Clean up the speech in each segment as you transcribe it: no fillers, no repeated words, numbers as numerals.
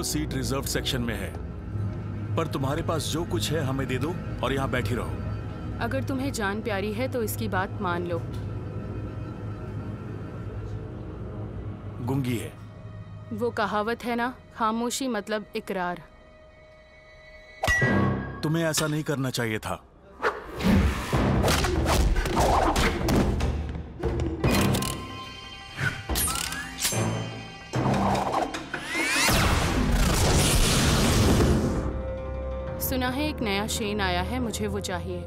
वो seat reserve section में है, पर तुम्हारे पास जो कुछ है हमें दे दो और यहाँ बैठी रहो। अगर तुम्हें जान प्यारी है तो इसकी बात मान लो। गूंगी है। वो कहावत है ना, खामोशी मतलब इकरार। तुम्हें ऐसा नहीं करना चाहिए था। सुना है एक नया शेन आया है, मुझे वो चाहिए।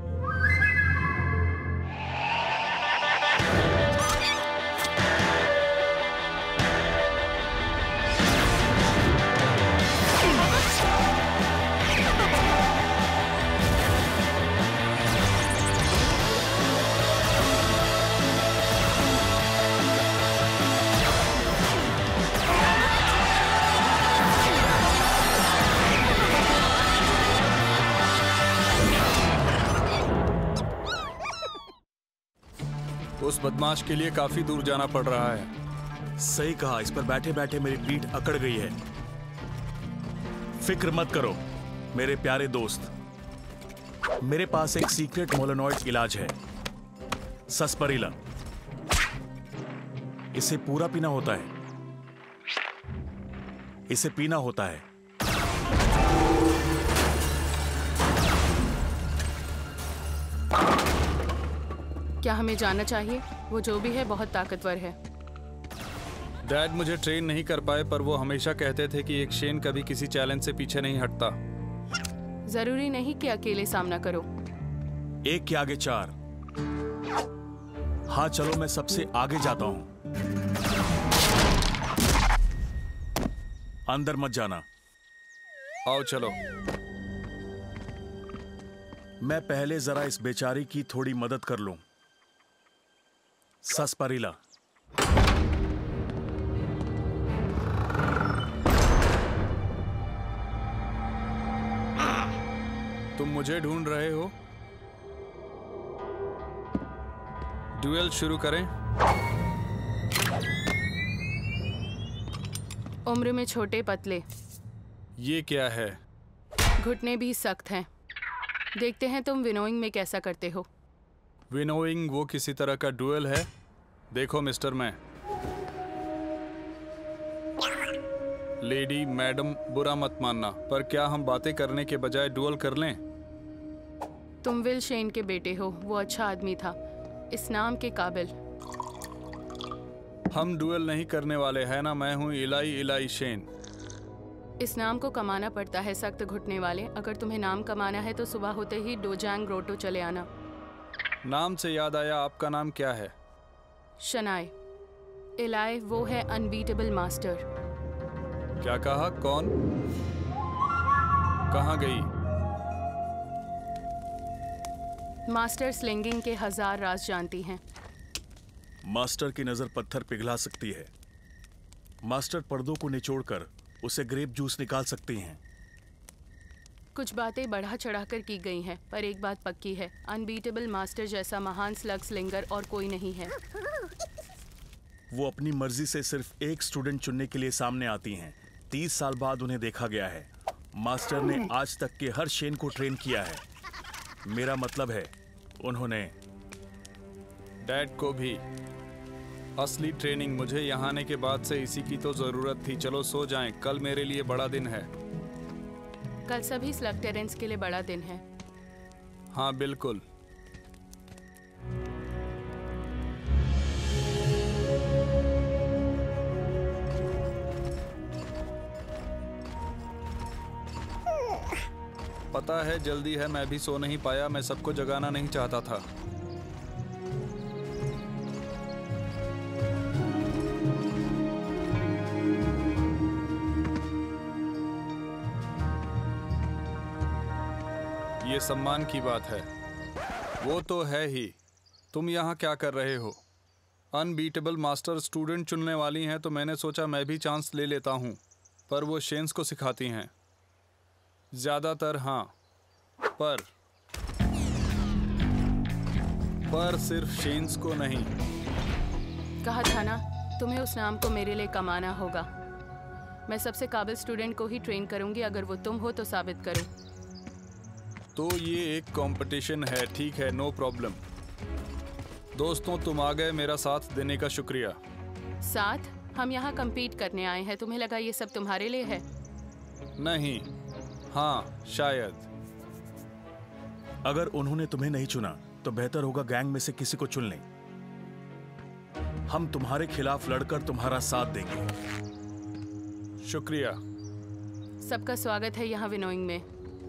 उस बदमाश के लिए काफी दूर जाना पड़ रहा है। सही कहा, इस पर बैठे बैठे मेरी पीठ अकड़ गई है। फिक्र मत करो मेरे प्यारे दोस्त, मेरे पास एक सीक्रेट मोलोनॉइड इलाज है, सस्परीला। इसे पूरा पीना होता है, इसे पीना होता है। क्या हमें जाना चाहिए? वो जो भी है बहुत ताकतवर है। डैड मुझे ट्रेन नहीं कर पाए, पर वो हमेशा कहते थे कि एक शेन कभी किसी चैलेंज से पीछे नहीं हटता। जरूरी नहीं कि अकेले सामना करो। एक के आगे चार। हाँ चलो, मैं सबसे आगे जाता हूं। अंदर मत जाना। आओ चलो। मैं पहले जरा इस बेचारी की थोड़ी मदद कर लूं। सस्परीला। तुम मुझे ढूंढ रहे हो? ड्यूएल शुरू करें। उम्र में छोटे पतले। ये क्या है? घुटने भी सख्त हैं। देखते हैं तुम विनोइंग में कैसा करते हो। विनोइंग वो किसी तरह का ड्यूएल है? देखो मिस्टर, मैं लेडी मैडम बुरा मत मानना, पर क्या हम बातें करने के बजाय ड्यूएल कर लें? तुम विल शेन के बेटे हो, वो अच्छा आदमी था, इस नाम के काबिल। हम ड्यूएल नहीं करने वाले हैं ना। मैं हूँ इलाई शेन। इस नाम को कमाना पड़ता है, सख्त घुटने वाले। अगर तुम्हें नाम कमाना है तो सुबह होते ही डोजांग रोटो चले आना। नाम से याद आया, आपका नाम क्या है? शनाए। इलाई वो है अनबीटेबल मास्टर। क्या कहा? कौन? कहाँ गई? मास्टर स्लिंगिंग के 1000 राज जानती हैं। मास्टर की नजर पत्थर पिघला सकती है। मास्टर पर्दों को निचोड़कर उसे ग्रेप जूस निकाल सकती हैं। कुछ बातें बढ़ा चढ़ाकर की गई हैं, पर एक बात पक्की है, अनबीटेबल मास्टर जैसा महान स्लग स्लिंगर और कोई नहीं है। वो अपनी मर्जी से सिर्फ एक स्टूडेंट चुनने के लिए सामने आती हैं। 30 साल बाद उन्हें देखा गया है। मास्टर ने आज तक के हर शेन को ट्रेन किया है। मेरा मतलब है, उन्होंने डैड को भी। असली ट्रेनिंग मुझे यहाँ आने के बाद से इसी की तो जरूरत थी। चलो सो जाएं, कल मेरे लिए बड़ा दिन है। कल सभी स्लग टेरेंस के लिए बड़ा दिन है। हाँ बिल्कुल। पता है जल्दी है, मैं भी सो नहीं पाया। मैं सबको जगाना नहीं चाहता था। ये सम्मान की बात है। वो तो है ही। तुम यहाँ क्या कर रहे हो? अनबीटेबल मास्टर स्टूडेंट चुनने वाली हैं, तो मैंने सोचा मैं भी चांस ले लेता हूँ। पर वो शेन्स को सिखाती हैं ज़्यादातर। हाँ, पर सिर्फ शेन्स को नहीं। कहा था ना, तुम्हें उस नाम को मेरे लिए कमाना होगा। मैं सबसे काबिल स्टूडेंट को ही ट्रेन करूंगी। अगर वो तुम हो तो साबित करो। तो ये एक कंपटीशन है, ठीक है, नो प्रॉब्लम। दोस्तों, तुम आ गए, मेरा साथ देने का शुक्रिया। साथ? हम यहाँ compete करने आए हैं। तुम्हें लगा ये सब तुम्हारे लिए है? नहीं, हाँ, शायद। अगर उन्होंने तुम्हें नहीं चुना तो बेहतर होगा गैंग में से किसी को चुन लें। हम तुम्हारे खिलाफ लड़कर तुम्हारा साथ देंगे। शुक्रिया। सबका स्वागत है यहाँ विनोइंग में।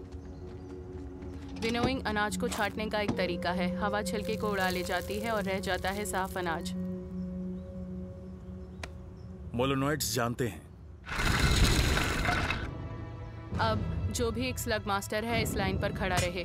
विनोइंग अनाज को छांटने का एक तरीका है। हवा छिलके को उड़ा ले जाती है और रह जाता है साफ अनाज। मोलोनॉइड्स जानते हैं। अब जो भी एक स्लग मास्टर है इस लाइन पर खड़ा रहे।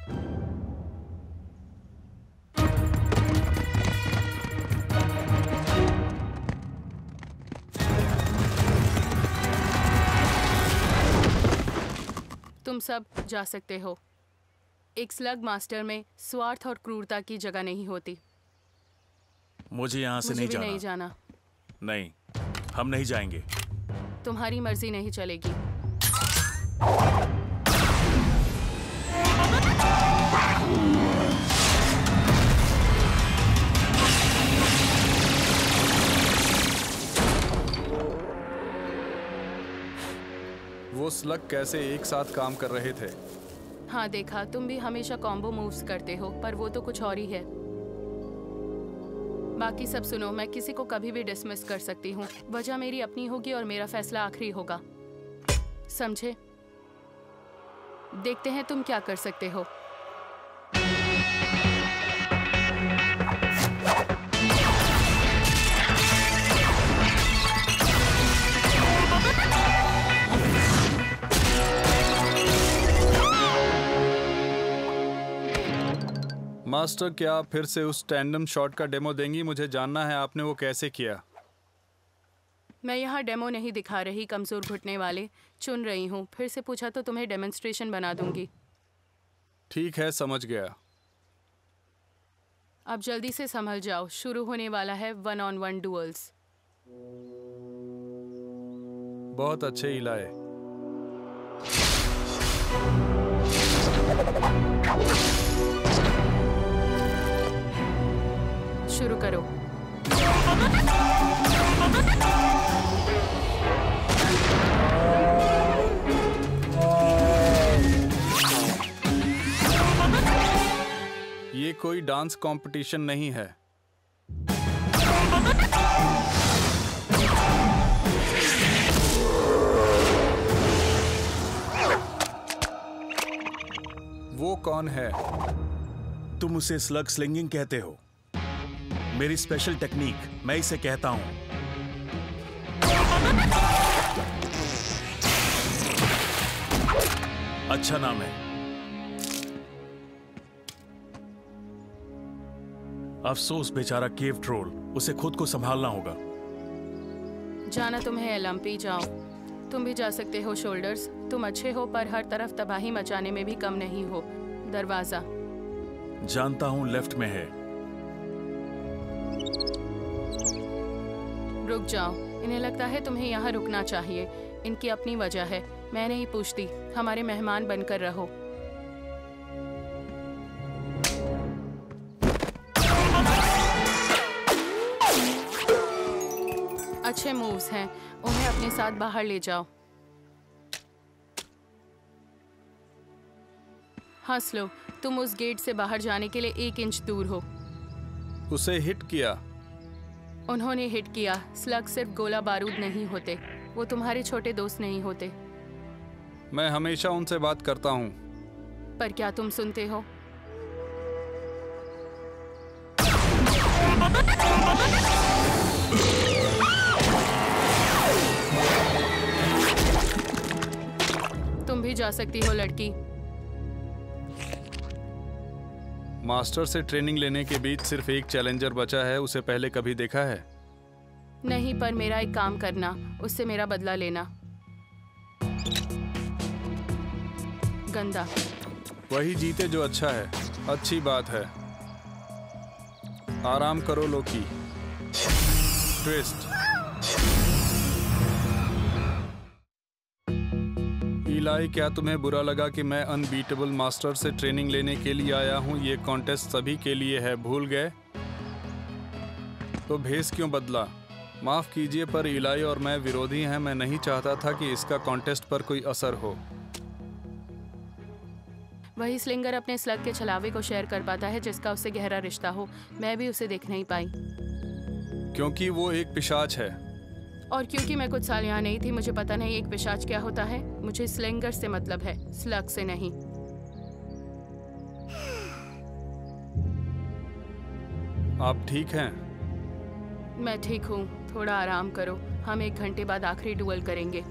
तुम सब जा सकते हो। एक स्लग मास्टर में स्वार्थ और क्रूरता की जगह नहीं होती। मुझे यहाँ से मुझे नहीं भी नहीं जाना। नहीं, हम नहीं जाएंगे। तुम्हारी मर्जी नहीं चलेगी। वो स्लग कैसे एक साथ काम कर रहे थे? हाँ देखा, तुम भी हमेशा कॉम्बो मूव्स करते हो, पर वो तो कुछ और ही है। बाकी सब सुनो, मैं किसी को कभी भी डिसमिस कर सकती हूँ। वजह मेरी अपनी होगी और मेरा फैसला आखिरी होगा, समझे? देखते हैं तुम क्या कर सकते हो। मास्टर, क्या आप फिर से उस टैंडम शॉट का डेमो देंगी? मुझे जानना है आपने वो कैसे किया। मैं यहाँ डेमो नहीं दिखा रही, कमजोर घुटने वाले चुन रही हूँ। फिर से पूछा तो तुम्हें डेमोन्स्ट्रेशन बना दूंगी। ठीक है, समझ गया। अब जल्दी से संभल जाओ, शुरू होने वाला है 1-on-1 डुअल्स। बहुत अच्छे इलाए। शुरू करो। ये कोई डांस कंपटीशन नहीं है। वो कौन है? तुम उसे स्लग स्लिंगिंग कहते हो। मेरी स्पेशल टेक्निक, मैं इसे कहता हूं। अच्छा नाम है। अफसोस बेचारा केव ट्रोल, उसे खुद को संभालना होगा। जाना तुम्हें लंपी, जाओ। तुम भी जा सकते हो शोल्डर्स। तुम अच्छे हो पर हर तरफ तबाही मचाने में भी कम नहीं हो। दरवाजा जानता हूं, लेफ्ट में है। रुक जाओ। इन्हें लगता है तुम्हें यहाँ रुकना चाहिए। इनकी अपनी वजह है, मैं नहीं पूछती। हमारे मेहमान बनकर रहो। अच्छे मूव्स हैं, उन्हें अपने साथ बाहर ले जाओ। हंस लो। तुम उस गेट से बाहर जाने के लिए 1 इंच दूर हो। उसे हिट किया। उन्होंने हिट किया। स्लग सिर्फ गोला बारूद नहीं होते, वो तुम्हारे छोटे दोस्त नहीं होते। मैं हमेशा उनसे बात करता हूँ। पर क्या तुम सुनते हो? तुम भी जा सकती हो लड़की। मास्टर से ट्रेनिंग लेने के बीच सिर्फ एक चैलेंजर बचा है। उसे पहले कभी देखा है? नहीं, पर मेरा एक काम करना, उससे मेरा बदला लेना। गंदा। वही जीते जो अच्छा है। अच्छी बात है। आराम करो लोकी। ट्विस्ट। इलाई, क्या तुम्हें बुरा लगा कि मैं अनबीटेबल मास्टर से ट्रेनिंग लेने के लिए आया हूँ? ये कॉन्टेस्ट सभी के लिए है, भूल गए? तो भेस क्यों बदला? माफ़ कीजिए पर इलाई और मैं विरोधी हैं। मैं नहीं चाहता था कि इसका कॉन्टेस्ट पर कोई असर हो। वही स्लिंगर अपने स्लग के छलावे को शेयर कर पाता है जिसका उससे गहरा रिश्ता हो। मैं भी उसे देख नहीं पाई क्योंकि वो एक पिशाच है। और क्योंकि मैं कुछ साल यहाँ नहीं थी, मुझे पता नहीं एक पिशाच क्या होता है। मुझे स्लिंगर से मतलब है, स्लग से नहीं। आप ठीक हैं? मैं ठीक हूँ, थोड़ा आराम करो। हम 1 घंटे बाद आखिरी डुअल करेंगे।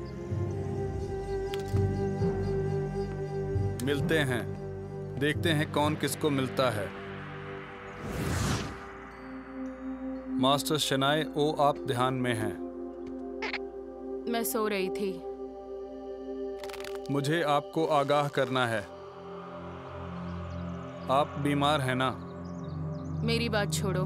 मिलते हैं, देखते हैं कौन किसको मिलता है। मास्टर शनाए ओ, आप ध्यान में हैं। मैं सो रही थी। मुझे आपको आगाह करना है। आप बीमार हैं ना? मेरी बात छोड़ो।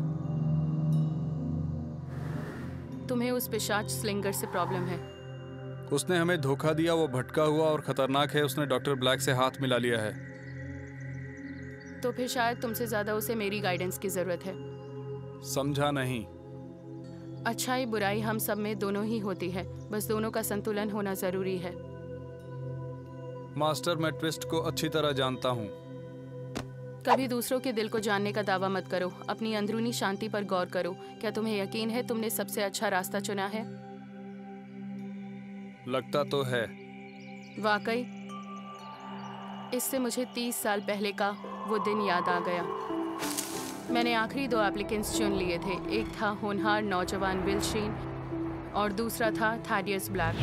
तुम्हें उस पिशाच स्लिंगर से प्रॉब्लम है। उसने हमें धोखा दिया, वो भटका हुआ और खतरनाक है। उसने डॉक्टर ब्लैक से हाथ मिला लिया है। तो फिर शायद तुमसे ज्यादा उसे मेरी गाइडेंस की जरूरत है। समझा नहीं। अच्छाई बुराई हम सब में दोनों ही होती है, बस दोनों का संतुलन होना जरूरी है। मास्टर, मैं ट्विस्ट को अच्छी तरह जानता हूँ। कभी दूसरों के दिल को जानने का दावा मत करो। अपनी अंदरूनी शांति पर गौर करो। क्या तुम्हें यकीन है तुमने सबसे अच्छा रास्ता चुना है? लगता तो है। वाकई? इससे मुझे 30 साल पहले का वो दिन याद आ गया। मैंने आखिरी 2 एप्लीकेंट्स चुन लिए थे। एक था होनहार नौजवान विल शीन और दूसरा था थैडियस ब्लैक।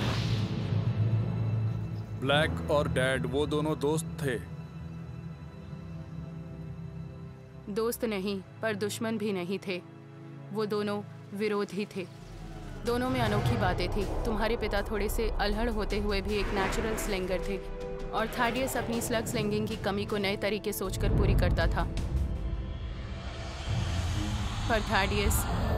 ब्लैक और डैड, वो दोनों दोस्त थे। दोस्त नहीं, पर दुश्मन भी नहीं थे। वो दोनों विरोधी थे। दोनों में अनोखी बातें थी। तुम्हारे पिता थोड़े से अल्हड़ होते हुए भी एक नेचुरल स्लिंगर थे और थैडियस अपनी स्लग स्लिंगिंग की कमी को नए तरीके सोचकर पूरी करता था। पर थैडियस,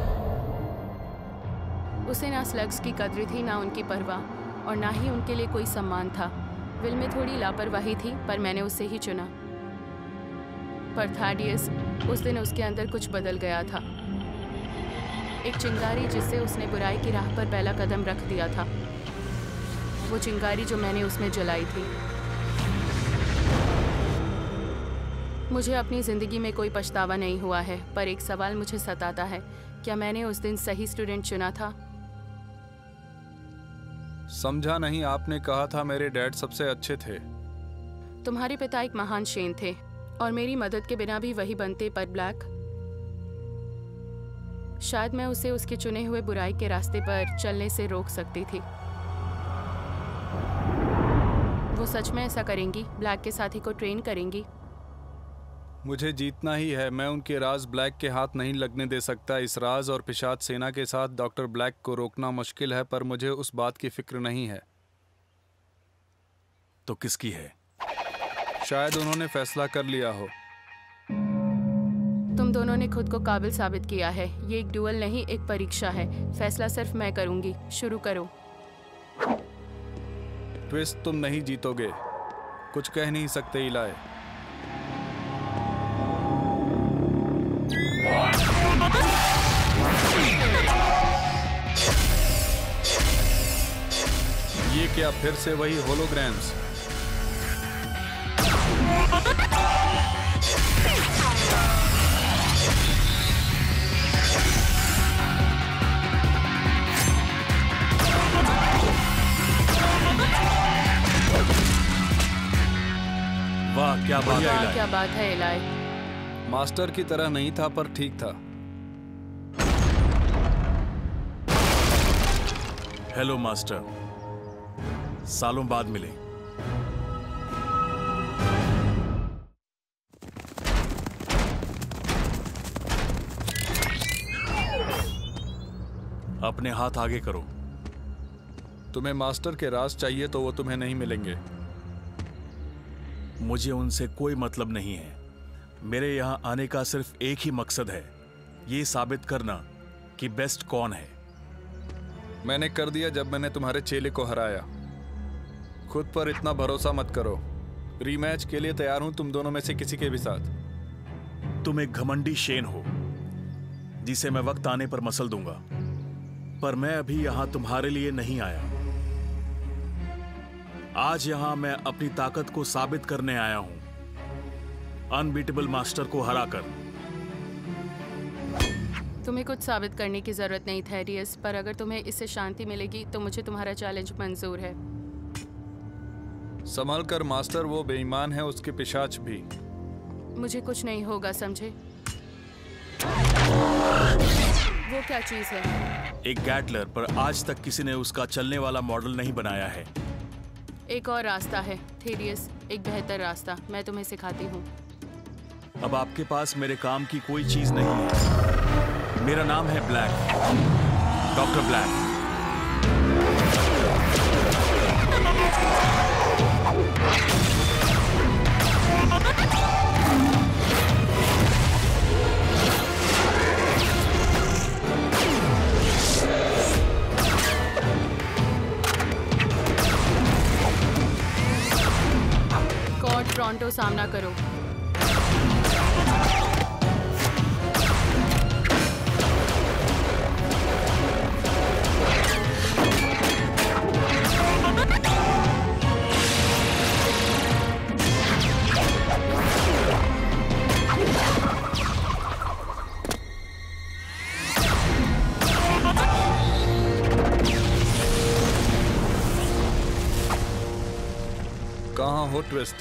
उसे ना स्लग्स की कद्र थी, ना उनकी परवाह और ना ही उनके लिए कोई सम्मान था। विल में थोड़ी लापरवाही थी, पर मैंने उसे ही चुना। पर थैडियस, उस दिन उसके अंदर कुछ बदल गया था। एक चिंगारी जिससे उसने बुराई की राह पर पहला कदम रख दिया था। वो चिंगारी जो मैंने उसमें जलाई थी। मुझे अपनी ज़िंदगी में कोई पछतावा नहीं हुआ है, पर एक सवाल मुझे सताता है। क्या मैंने उस दिन सही स्टूडेंट चुना था? समझा नहीं। आपने कहा था मेरे डैड सबसे अच्छे थे। तुम्हारे पिता एक महान शेन थे और मेरी मदद के बिना भी वही बनते। पर ब्लैक, शायद मैं उसे उसके चुने हुए बुराई के रास्ते पर चलने से रोक सकती थी। वो सच में ऐसा करेंगी? ब्लैक के साथी को ट्रेन करेंगी? मुझे जीतना ही है। मैं उनके राज ब्लैक के हाथ नहीं लगने दे सकता। इस राज और पिशाच सेना के साथ डॉक्टर ब्लैक को रोकना मुश्किल है, पर मुझे उस बात की फिक्र नहीं है। तो किसकी है? शायद उन्होंने फैसला कर लिया हो। तुम दोनों ने खुद को काबिल साबित किया है। ये एक डुअल नहीं, एक परीक्षा है। फैसला सिर्फ मैं करूंगी। शुरू करो। ट्विस्ट, तुम नहीं जीतोगे। कुछ कह नहीं सकते इलाय। ये क्या फिर से वही होलोग्राम्स? वाह क्या बात है इलाई। क्या बात है इलाई। मास्टर की तरह नहीं था, पर ठीक था। हेलो मास्टर, सालों बाद मिले। अपने हाथ आगे करो। तुम्हें मास्टर के राज चाहिए तो वो तुम्हें नहीं मिलेंगे। मुझे उनसे कोई मतलब नहीं है। मेरे यहाँ आने का सिर्फ एक ही मकसद है, ये साबित करना कि बेस्ट कौन है। मैंने कर दिया जब मैंने तुम्हारे चेले को हराया। खुद पर इतना भरोसा मत करो। रीमैच के लिए तैयार हूं तुम दोनों में से किसी के भी साथ। तुम एक घमंडी शेन हो जिसे मैं वक्त आने पर मसल दूंगा, पर मैं अभी यहां तुम्हारे लिए नहीं आया। आज यहां मैं अपनी ताकत को साबित करने आया हूं, अनबीटेबल मास्टर को हराकर। तुम्हें कुछ साबित करने की जरूरत नहीं थेडियस, पर अगर तुम्हें इससे शांति मिलेगी तो मुझे तुम्हारा चैलेंज मंजूर है। संभल कर मास्टर, वो बेईमान है, उसके पिशाच भी। मुझे कुछ नहीं होगा, समझे? वो क्या चीज है? एक गैटलर, पर आज तक किसी ने उसका चलने वाला मॉडल नहीं बनाया है। एक और रास्ता है थेडियस, एक बेहतर रास्ता, मैं तुम्हें सिखाती हूँ। अब आपके पास मेरे काम की कोई चीज नहीं है। मेरा नाम है Black, doctor Black. Cord Toronto, सामना करो। कहाँ हो ट्विस्ट?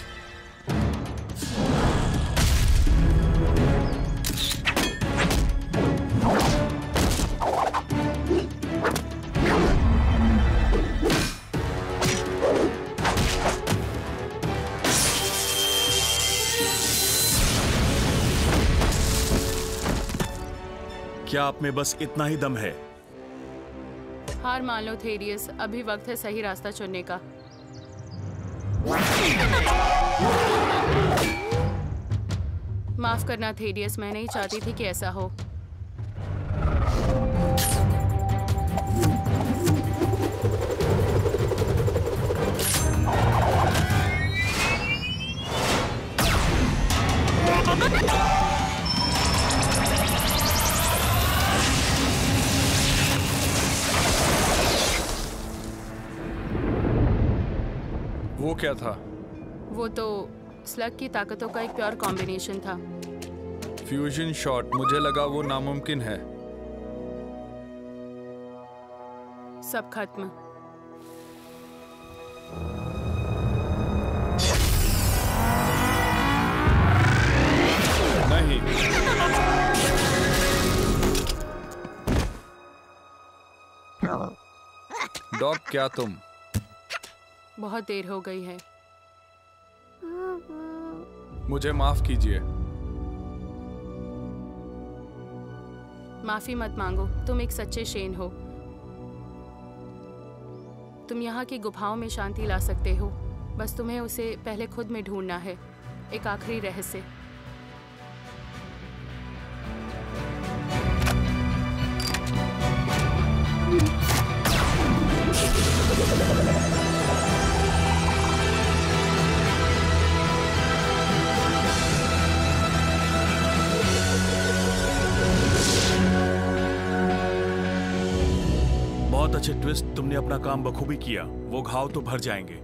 क्या आप में बस इतना ही दम है? हार मान लो थेडियस, अभी वक्त है सही रास्ता चुनने का। माफ करना थेडियस, मैं नहीं चाहती थी कि ऐसा हो। वो क्या था? वो तो स्लग की ताकतों का एक प्योर कॉम्बिनेशन था। फ्यूजन शॉट, मुझे लगा वो नामुमकिन है। सब खत्म। नहीं, डॉग, क्या तुम? बहुत देर हो गई है। मुझे माफ कीजिए। माफी मत मांगो, तुम एक सच्चे शेन हो। तुम यहाँ की गुफाओं में शांति ला सकते हो, बस तुम्हें उसे पहले खुद में ढूंढना है। एक आखिरी रहस्य। बहुत अच्छे ट्विस्ट, तुमने अपना काम बखूबी किया। वो घाव तो भर जाएंगे।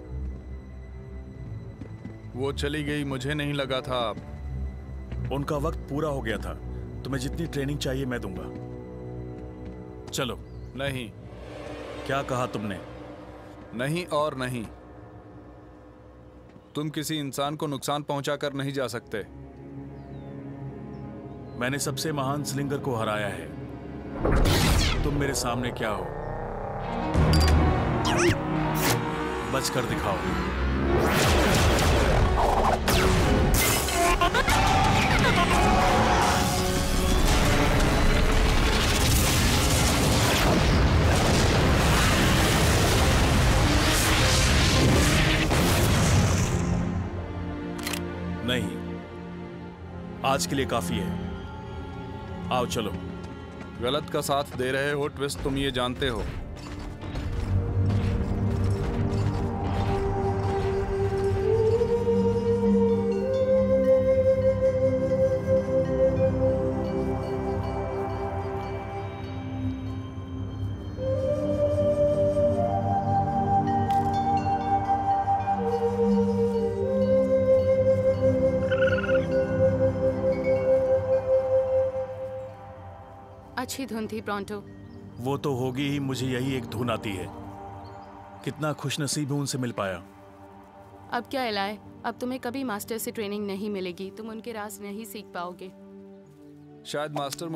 वो चली गई, मुझे नहीं लगा था आप। उनका वक्त पूरा हो गया था। तुम्हें जितनी ट्रेनिंग चाहिए मैं दूंगा। चलो। नहीं। क्या कहा तुमने? नहीं और नहीं। तुम किसी इंसान को नुकसान पहुंचाकर नहीं जा सकते। मैंने सबसे महान स्लिंगर को हराया है। तुम मेरे सामने क्या हो? बचकर दिखाओ। नहीं, आज के लिए काफी है। आओ चलो। गलत का साथ दे रहे हो ट्विस्ट, तुम ये जानते हो। अच्छी धुन थी प्रोंटो। वो तो होगी ही, मुझे यही एक धुन आती है। कितना खुशनसीब हूं उनसे मिल पाया। अब क्या इलाय, अब तुम्हें कभी मास्टर से ट्रेनिंग नहीं मिलेगी, तुम उनके राज नहीं सीख पाओगे। शायद मास्टर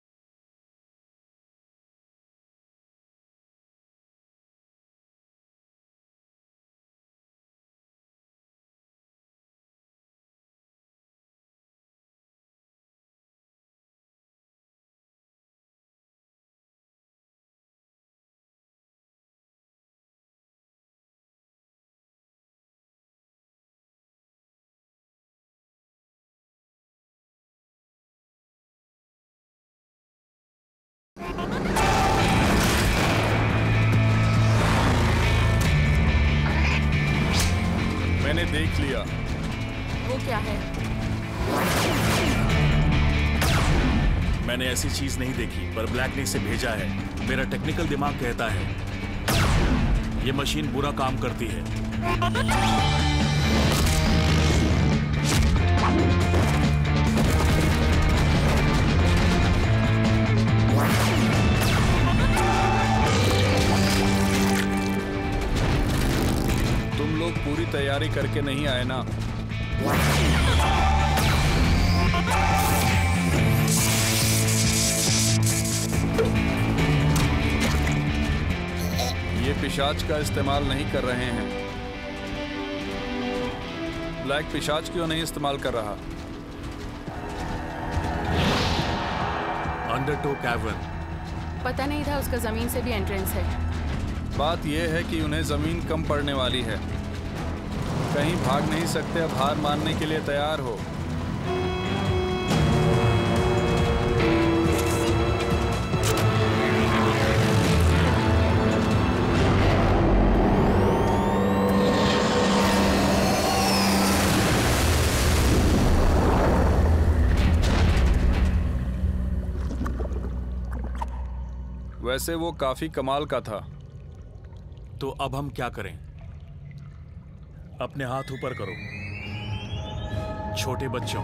मैंने देख लिया। वो क्या है? मैंने ऐसी चीज नहीं देखी, पर ब्लैक ने इसे भेजा है। मेरा टेक्निकल दिमाग कहता है ये मशीन बुरा काम करती है। तुम लोग पूरी तैयारी करके नहीं आए ना? ये पिशाच का इस्तेमाल नहीं कर रहे हैं। ब्लैक पिशाच क्यों नहीं इस्तेमाल कर रहा? Undertow cavern. पता नहीं था उसका जमीन से भी एंट्रेंस है। बात यह है कि उन्हें जमीन कम पड़ने वाली है, कहीं भाग नहीं सकते। अब हार मानने के लिए तैयार हो। वैसे वो काफी कमाल का था। तो अब हम क्या करें? अपने हाथ ऊपर करो, छोटे बच्चों।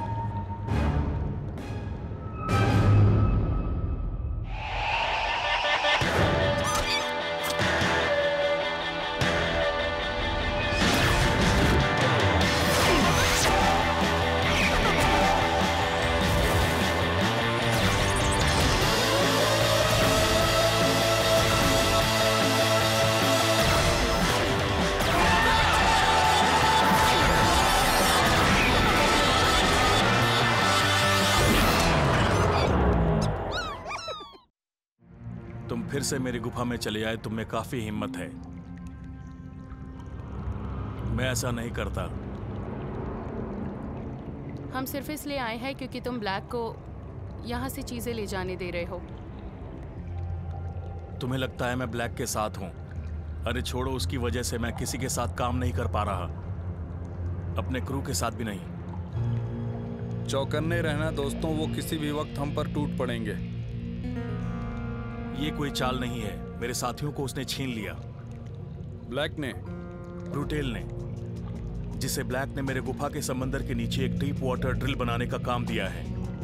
तुम फिर से मेरी गुफा में चले आए, तुम में काफी हिम्मत है। मैं ऐसा नहीं करता। हम सिर्फ इसलिए आए हैं क्योंकि तुम ब्लैक को यहाँ से चीजें ले जाने दे रहे हो। तुम्हें लगता है मैं ब्लैक के साथ हूं? अरे छोड़ो, उसकी वजह से मैं किसी के साथ काम नहीं कर पा रहा, अपने क्रू के साथ भी नहीं। चौकन्ने रहना दोस्तों, वो किसी भी वक्त हम पर टूट पड़ेंगे। ये कोई चाल नहीं है, मेरे साथियों को उसने छीन लिया। ब्लैक ने? ब्रूटेल ने, जिसे ब्लैक ने मेरे गुफा के समंदर के नीचे एक डीप वाटर ड्रिल बनाने का काम दिया है।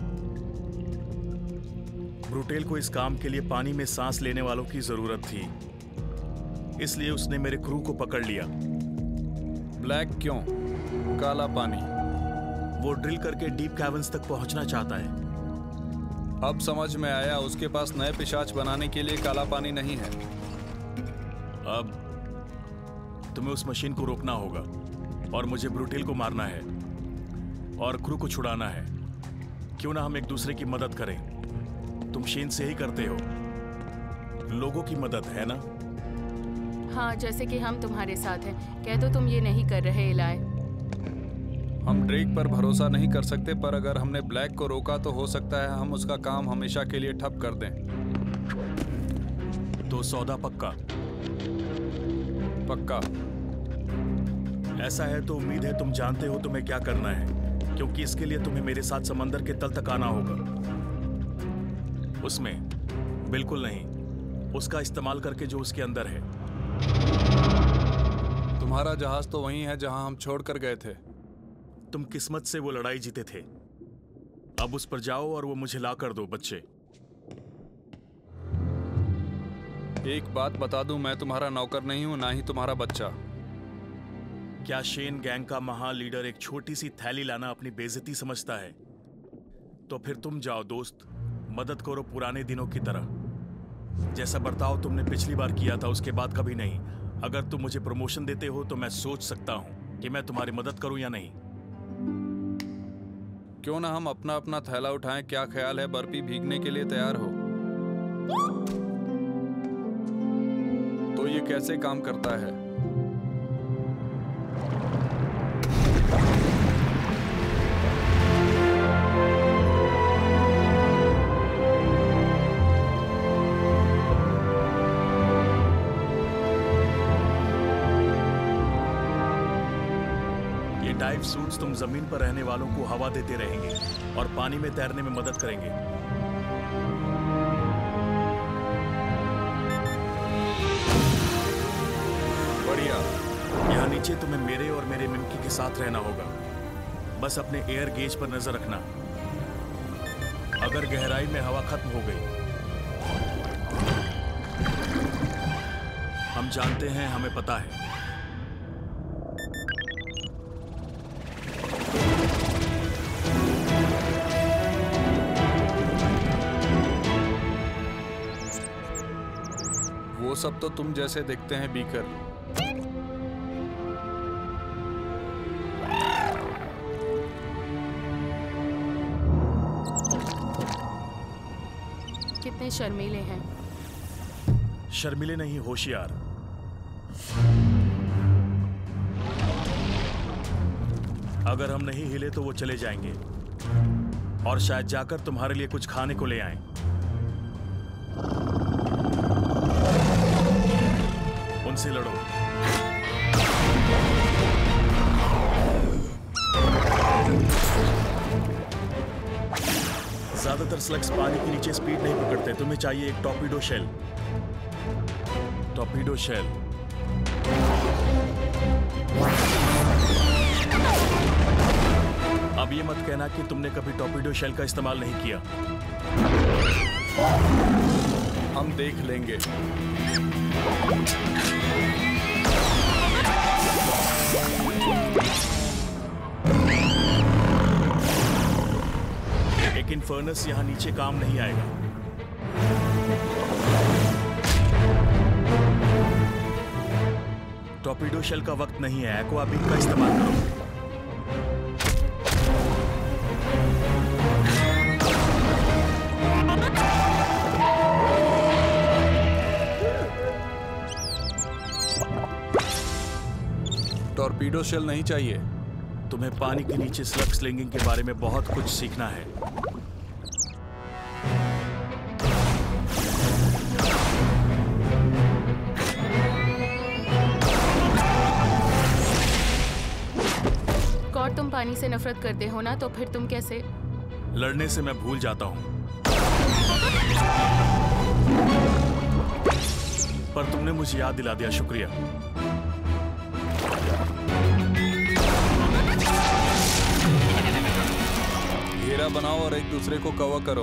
ब्रूटेल को इस काम के लिए पानी में सांस लेने वालों की जरूरत थी, इसलिए उसने मेरे क्रू को पकड़ लिया। ब्लैक क्यों? काला पानी? वो ड्रिल करके डीप कैवर्न्स तक पहुंचना चाहता है। अब समझ में आया, उसके पास नए पिशाच बनाने के लिए काला पानी नहीं है। अब तुम्हें उस मशीन को रोकना होगा और मुझे ब्रूटेल को मारना है और क्रू को छुड़ाना है। क्यों ना हम एक दूसरे की मदद करें? तुम शेन से ही करते हो, लोगों की मदद, है ना? हाँ, जैसे कि हम तुम्हारे साथ हैं। कह दो तुम ये नहीं कर रहे इलाय। हम ड्रेक पर भरोसा नहीं कर सकते, पर अगर हमने ब्लैक को रोका तो हो सकता है हम उसका काम हमेशा के लिए ठप कर दें। तो सौदा पक्का? पक्का। ऐसा है तो उम्मीद है तुम जानते हो तुम्हें क्या करना है, क्योंकि इसके लिए तुम्हें मेरे साथ समंदर के तल तक आना होगा। उसमें बिल्कुल नहीं, उसका इस्तेमाल करके जो उसके अंदर है। तुम्हारा जहाज तो वही है जहां हम छोड़कर गए थे। तुम किस्मत से वो लड़ाई जीते थे, अब उस पर जाओ और वो मुझे ला कर दो बच्चे। एक बात बता दूं, मैं तुम्हारा नौकर नहीं हूं, ना ही तुम्हारा बच्चा। क्या शेन गैंग का महान लीडर एक छोटी सी थैली लाना अपनी बेइज्जती समझता है? तो फिर तुम जाओ दोस्त, मदद करो पुराने दिनों की तरह। जैसा बर्ताव तुमने पिछली बार किया था उसके बाद कभी नहीं। अगर तुम मुझे प्रमोशन देते हो तो मैं सोच सकता हूं कि मैं तुम्हारी मदद करूं या नहीं। क्यों ना हम अपना अपना थैला उठाएं? क्या ख्याल है? बर्फी भीगने के लिए तैयार हो? तो ये कैसे काम करता है? डाइव सूट्स तुम जमीन पर रहने वालों को हवा देते रहेंगे और पानी में तैरने में मदद करेंगे। बढ़िया। यहाँ नीचे तुम्हें मेरे और मेरे मिंकी के साथ रहना होगा। बस अपने एयर गेज पर नजर रखना। अगर गहराई में हवा खत्म हो गई, हम जानते हैं, हमें पता है। वो सब तो तुम जैसे दिखते हैं बीकर। कितने शर्मीले हैं। शर्मीले नहीं, होशियार। अगर हम नहीं हिले तो वो चले जाएंगे और शायद जाकर तुम्हारे लिए कुछ खाने को ले आएं। उनसे लड़ो। ज्यादातर स्लग्स पानी के नीचे स्पीड नहीं पकड़ते। तुम्हें चाहिए एक टॉर्पीडो शेल। Torpedo shell. अब ये मत कहना कि तुमने कभी टॉर्पीडो शेल का इस्तेमाल नहीं किया। हम देख लेंगे। एक इन्फर्नस यहाँ नीचे काम नहीं आएगा। टॉर्पीडो शेल का वक्त नहीं है। एक्वा बीम का इस्तेमाल करो। टॉर्पीडो शेल नहीं चाहिए। तुम्हें पानी के नीचे स्लग स्लिंगिंग के बारे में बहुत कुछ सीखना है। कॉड, तुम पानी से नफरत करते हो ना, तो फिर तुम कैसे? लड़ने से मैं भूल जाता हूं। पर तुमने मुझे याद दिला दिया, शुक्रिया। घेरा बनाओ और एक दूसरे को कवर करो।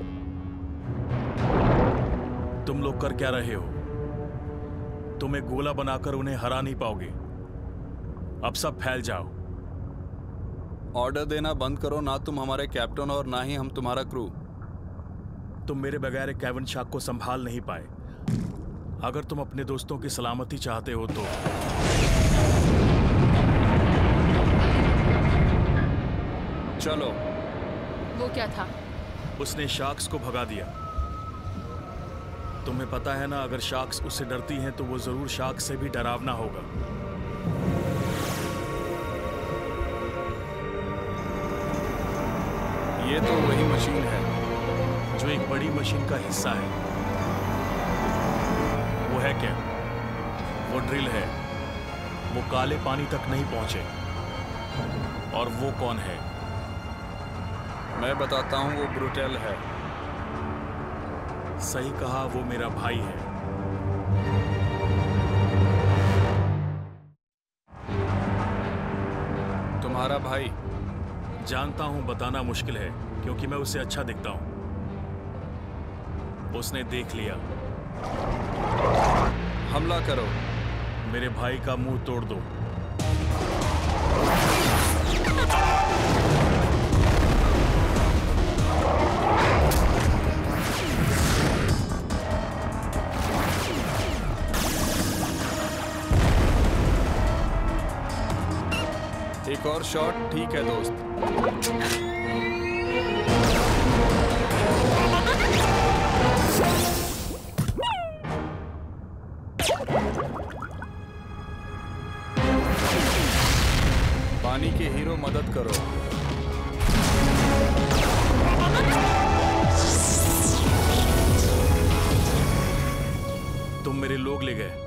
तुम लोग कर क्या रहे हो? तुम एक गोला बनाकर उन्हें हरा नहीं पाओगे। अब सब फैल जाओ। ऑर्डर देना बंद करो। ना तुम हमारे कैप्टन और ना ही हम तुम्हारा क्रू। तुम मेरे बगैर एक कैवन शार्क को संभाल नहीं पाए। अगर तुम अपने दोस्तों की सलामती चाहते हो तो चलो। वो क्या था? उसने शार्क्स को भगा दिया। तुम्हें पता है ना, अगर शार्क्स उससे डरती हैं तो वो जरूर शार्क्स से भी डरावना होगा। ये तो वही मशीन है जो एक बड़ी मशीन का हिस्सा है। वो है क्या? वो ड्रिल है। वो काले पानी तक नहीं पहुंचे। और वो कौन है? मैं बताता हूँ, वो ब्रूटेल है। सही कहा, वो मेरा भाई है। तुम्हारा भाई? जानता हूं, बताना मुश्किल है क्योंकि मैं उससे अच्छा दिखता हूं। उसने देख लिया। हमला करो। मेरे भाई का मुंह तोड़ दो। एक और शॉट। ठीक है दोस्त। पानी के हीरो मदद करो। तुम मेरे लोग ले गए।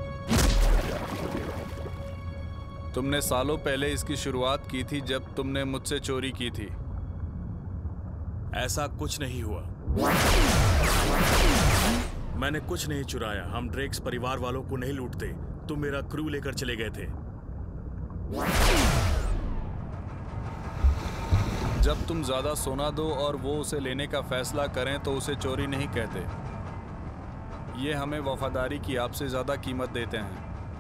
तुमने सालों पहले इसकी शुरुआत की थी जब तुमने मुझसे चोरी की थी। ऐसा कुछ नहीं हुआ। मैंने कुछ नहीं चुराया। हम ड्रेक्स परिवार वालों को नहीं लूटते। तुम मेरा क्रू लेकर चले गए थे। जब तुम ज्यादा सोना दो और वो उसे लेने का फैसला करें तो उसे चोरी नहीं कहते। ये हमें वफादारी की आपसे ज्यादा कीमत देते हैं।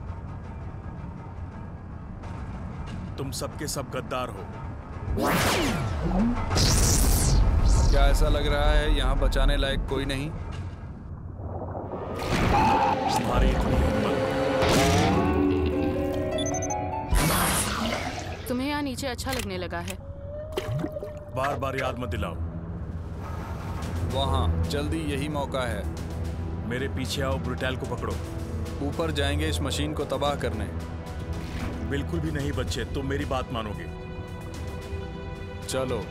तुम सबके सब गद्दार हो। क्या ऐसा लग रहा है यहाँ बचाने लायक कोई नहीं? तुम्हारी इतनी हिम्मत। तुम्हें यहाँ नीचे अच्छा लगने लगा है। बार बार याद मत दिलाओ। वहाँ जल्दी यही मौका है। मेरे पीछे आओ। ब्रुटैल को पकड़ो। ऊपर जाएंगे इस मशीन को तबाह करने। बिल्कुल भी नहीं बच्चे, तुम मेरी बात मानोगे। चलो।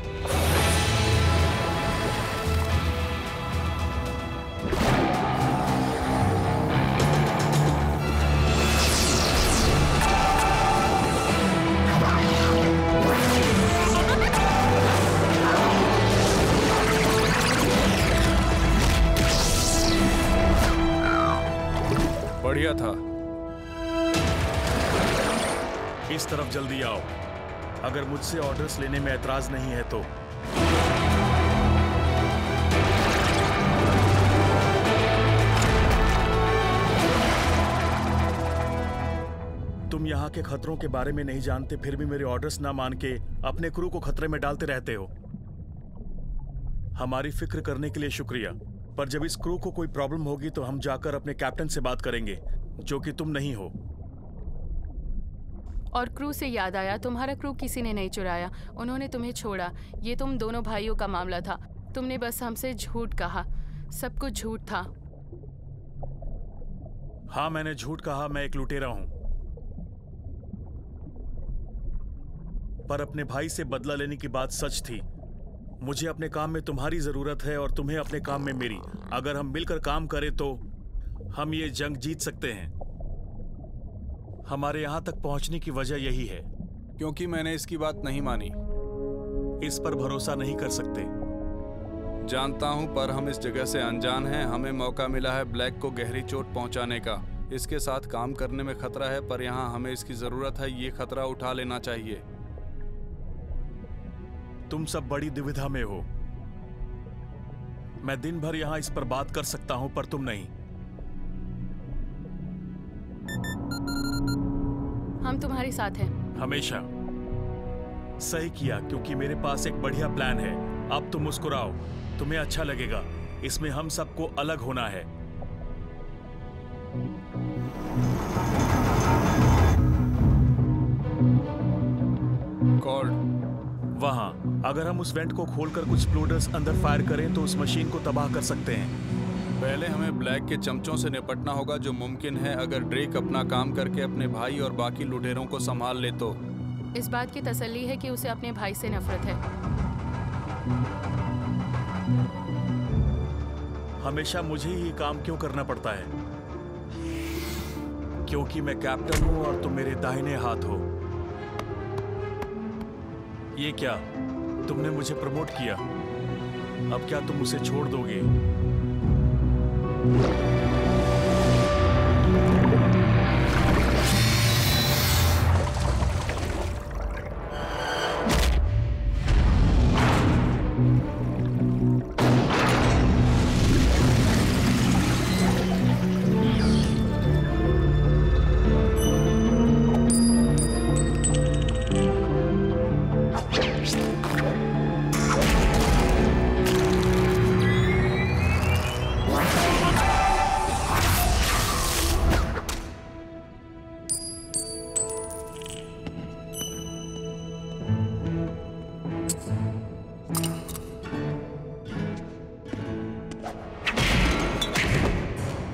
बढ़िया था। इस तरफ जल्दी आओ। अगर मुझसे ऑर्डर्स लेने में ऐतराज नहीं है तो। तुम यहाँ के खतरों के बारे में नहीं जानते, फिर भी मेरे ऑर्डर्स ना मान के अपने क्रू को खतरे में डालते रहते हो। हमारी फिक्र करने के लिए शुक्रिया, पर जब इस क्रू को कोई प्रॉब्लम होगी तो हम जाकर अपने कैप्टन से बात करेंगे, जो कि तुम नहीं हो। और क्रू से याद आया, तुम्हारा क्रू किसी ने नहीं चुराया। उन्होंने तुम्हें छोड़ा। ये तुम दोनों भाइयों का मामला था। तुमने बस हमसे झूठ कहा। सब कुछ झूठ था। हाँ, मैंने झूठ कहा। मैं एक लुटेरा हूं, पर अपने भाई से बदला लेने की बात सच थी। मुझे अपने काम में तुम्हारी जरूरत है और तुम्हें अपने काम में मेरी। अगर हम मिलकर काम करें तो हम ये जंग जीत सकते हैं। हमारे यहां तक पहुंचने की वजह यही है। क्योंकि मैंने इसकी बात नहीं मानी। इस पर भरोसा नहीं कर सकते। जानता हूं, पर हम इस जगह से अनजान हैं। हमें मौका मिला है ब्लैक को गहरी चोट पहुंचाने का। इसके साथ काम करने में खतरा है, पर यहां हमें इसकी जरूरत है। ये खतरा उठा लेना चाहिए। तुम सब बड़ी दुविधा में हो। मैं दिन भर यहां इस पर बात कर सकता हूं, पर तुम नहीं। हम तुम्हारे साथ हैं। हमेशा। सही किया, क्योंकि मेरे पास एक बढ़िया प्लान है। अब तुम मुस्कुराओ, तुम्हें अच्छा लगेगा। इसमें हम सबको अलग होना है। कॉर्ड वहां अगर हम उस वेंट को खोलकर कुछ एक्सप्लोडर्स अंदर फायर करें तो उस मशीन को तबाह कर सकते हैं। पहले हमें ब्लैक के चमचों से निपटना होगा, जो मुमकिन है अगर ड्रेक अपना काम करके अपने भाई और बाकी लुटेरों को संभाल ले तो। इस बात की तसल्ली है कि उसे अपने भाई से नफरत है। हमेशा मुझे ही काम क्यों करना पड़ता है? क्योंकि मैं कैप्टन हूं और तुम मेरे दाहिने हाथ हो। ये क्या, तुमने मुझे प्रमोट किया? अब क्या तुम उसे छोड़ दोगे?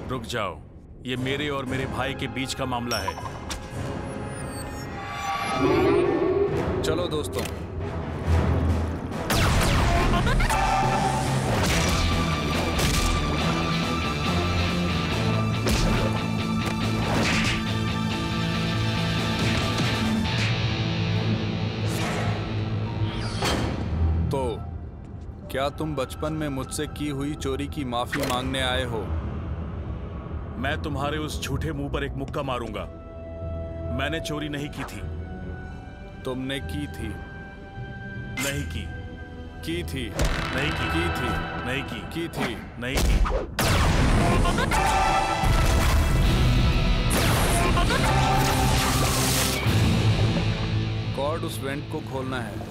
रुक जाओ, ये मेरे और मेरे भाई के बीच का मामला है। चलो दोस्तों। तो क्या तुम बचपन में मुझसे की हुई चोरी की माफी मांगने आए हो? मैं तुम्हारे उस झूठे मुंह पर एक मुक्का मारूंगा। मैंने चोरी नहीं की थी। तुमने की थी। नहीं की। की थी। नहीं की थी। नहीं की। की थी। नहीं की। कॉर्ड, उस वेंट को खोलना है।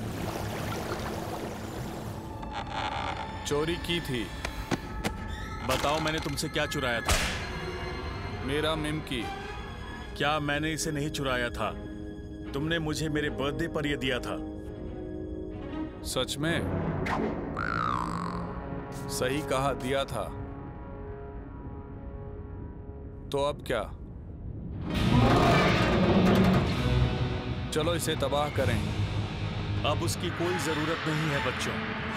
चोरी की थी। बताओ मैंने तुमसे क्या चुराया था? मेरा मिमकी। क्या मैंने इसे नहीं चुराया था? तुमने मुझे मेरे बर्थडे पर यह दिया था। सच में? सही कहा, दिया था। तो अब क्या? चलो इसे तबाह करें। अब उसकी कोई जरूरत नहीं है बच्चों।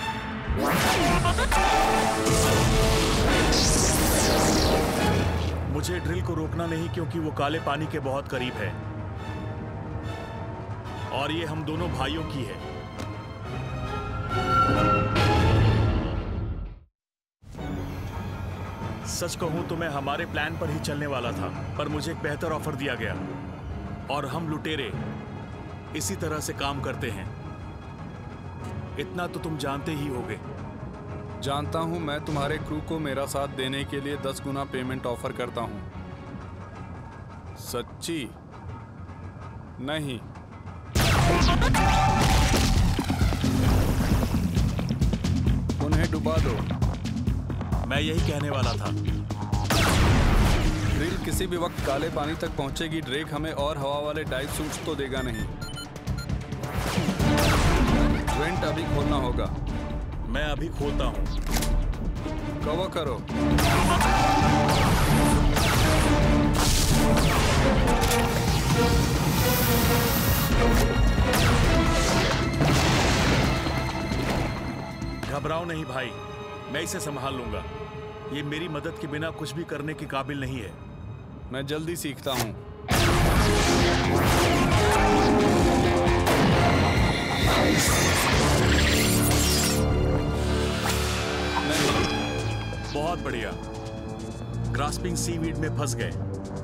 मुझे ड्रिल को रोकना नहीं, क्योंकि वो काले पानी के बहुत करीब है और ये हम दोनों भाइयों की है। सच कहूं तो मैं हमारे प्लान पर ही चलने वाला था, पर मुझे एक बेहतर ऑफर दिया गया और हम लुटेरे इसी तरह से काम करते हैं। इतना तो तुम जानते ही होगे। जानता हूं। मैं तुम्हारे क्रू को मेरा साथ देने के लिए 10 गुना पेमेंट ऑफर करता हूं। सच्ची? नहीं। उन्हें डुबा दो। मैं यही कहने वाला था। ड्रिल किसी भी वक्त काले पानी तक पहुंचेगी। ड्रेक हमें और हवा वाले डाइव सूट्स तो देगा नहीं। वेंट अभी खोलना होगा। मैं अभी खोलता हूं। कवर करो। घबराओ नहीं भाई, मैं इसे संभाल लूंगा। ये मेरी मदद के बिना कुछ भी करने के काबिल नहीं है। मैं जल्दी सीखता हूं। बहुत बढ़िया। ग्रास्पिंग सीवीड में फंस गए।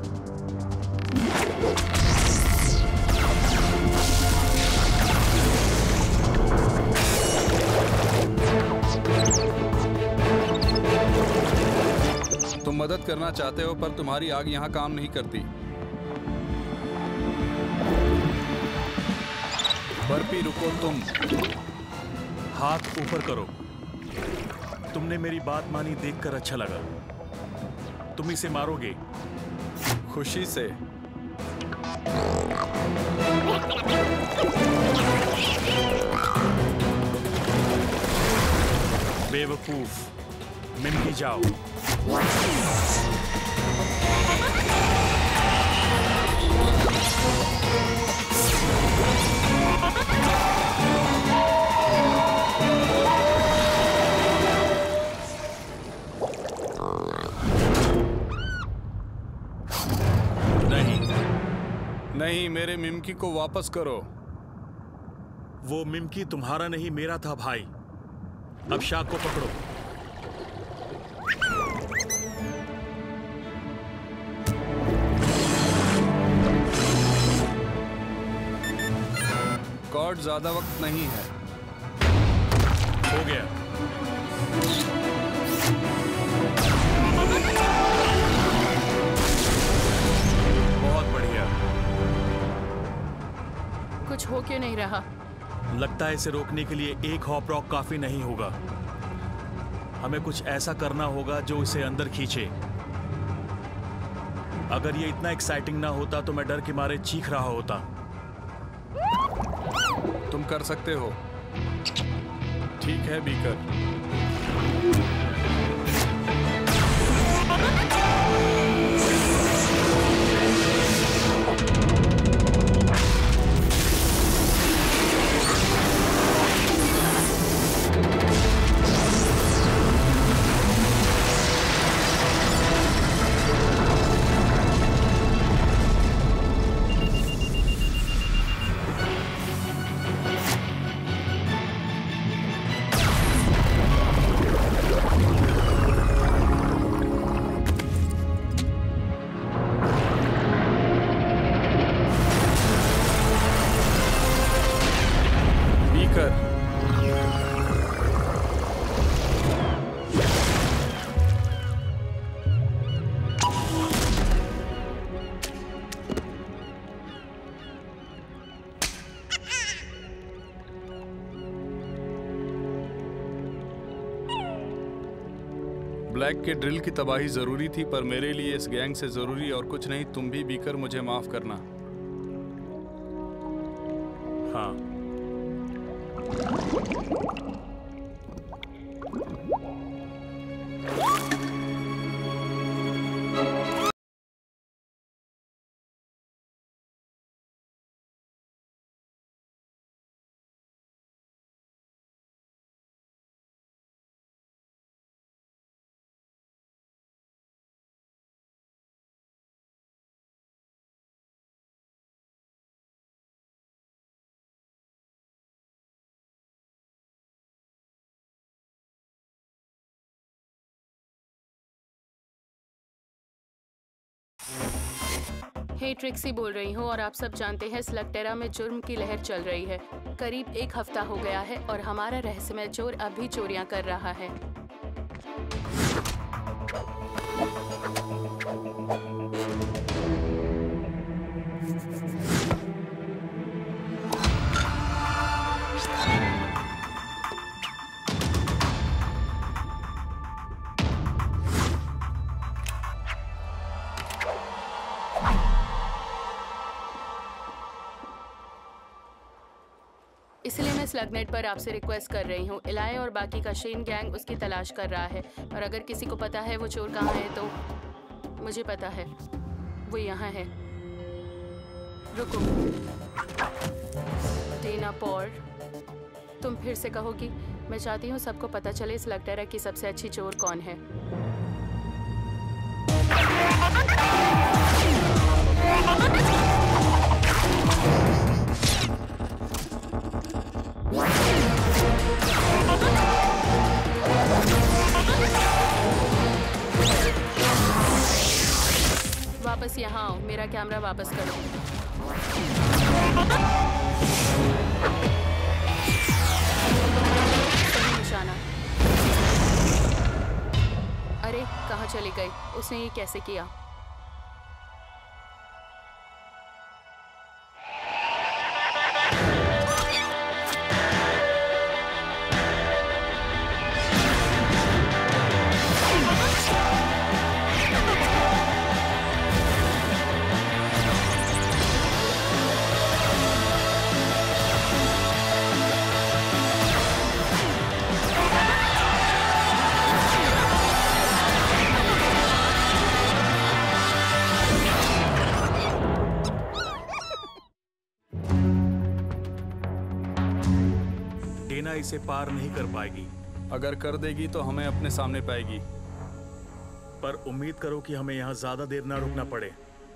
तुम मदद करना चाहते हो, पर तुम्हारी आग यहां काम नहीं करती। बर्फी रुको। तुम हाथ ऊपर करो। तुमने मेरी बात मानी, देखकर अच्छा लगा। तुम इसे मारोगे? खुशी से। बेवकूफ, मिमकी जाओ। नहीं, मेरे मिमकी को वापस करो। वो मिमकी तुम्हारा नहीं, मेरा था भाई। अब शाक को पकड़ो। कॉर्ड, ज्यादा वक्त नहीं है। हो गया। बहुत बढ़िया। कुछ हो क्यों नहीं रहा? लगता है इसे रोकने के लिए एक हॉप रॉक काफी नहीं होगा। हमें कुछ ऐसा करना होगा जो इसे अंदर खींचे। अगर ये इतना एक्साइटिंग ना होता तो मैं डर के मारे चीख रहा होता। तुम कर सकते हो। ठीक है बीकर। ब्लैक के ड्रिल की तबाही जरूरी थी, पर मेरे लिए इस गैंग से जरूरी और कुछ नहीं। तुम भी बीकर मुझे माफ करना। हाँ। हे ट्रिक्सी बोल रही हूँ और आप सब जानते हैं स्लगटेरा में जुर्म की लहर चल रही है। करीब 1 हफ्ता हो गया है और हमारा रहस्यमय चोर अब भी चोरियां कर रहा है। इसलिए मैं स्लगनेट पर आपसे रिक्वेस्ट कर रही हूँ। इलाय और बाकी का शेन गैंग उसकी तलाश कर रहा है और अगर किसी को पता है वो चोर कहाँ है तो मुझे पता है वो यहाँ है। रुको डेना पॉर, तुम फिर से कहोगी? मैं चाहती हूँ सबको पता चले स्लगटेरा की सबसे अच्छी चोर कौन है। वापस यहाँ आओ, मेरा कैमरा वापस करो। सही निशाना। अरे कहाँ चली गई? उसने ये कैसे किया? डेना इसे पार नहीं कर पाएगी। अगर कर देगी तो हमें अपने सामने पाएगी। पर उम्मीद करो कि हमें यहाँ ज्यादा देर ना रुकना पड़े।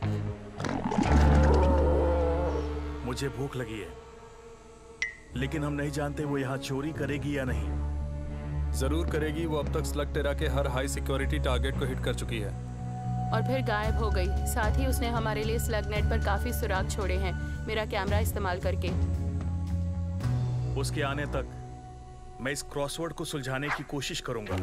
मुझे भूख लगी है, लेकिन हम नहीं जानते वो यहाँ चोरी करेगी या नहीं। जरूर करेगी। वो अब तक स्लगटेरा के हर हाई सिक्योरिटी टारगेट को हिट कर चुकी है और फिर गायब हो गई। साथ ही उसने हमारे लिए स्लगनेट पर काफी सुराग छोड़े हैं मेरा कैमरा इस्तेमाल करके। उसके आने तक मैं इस क्रॉसवर्ड को सुलझाने की कोशिश करूंगा।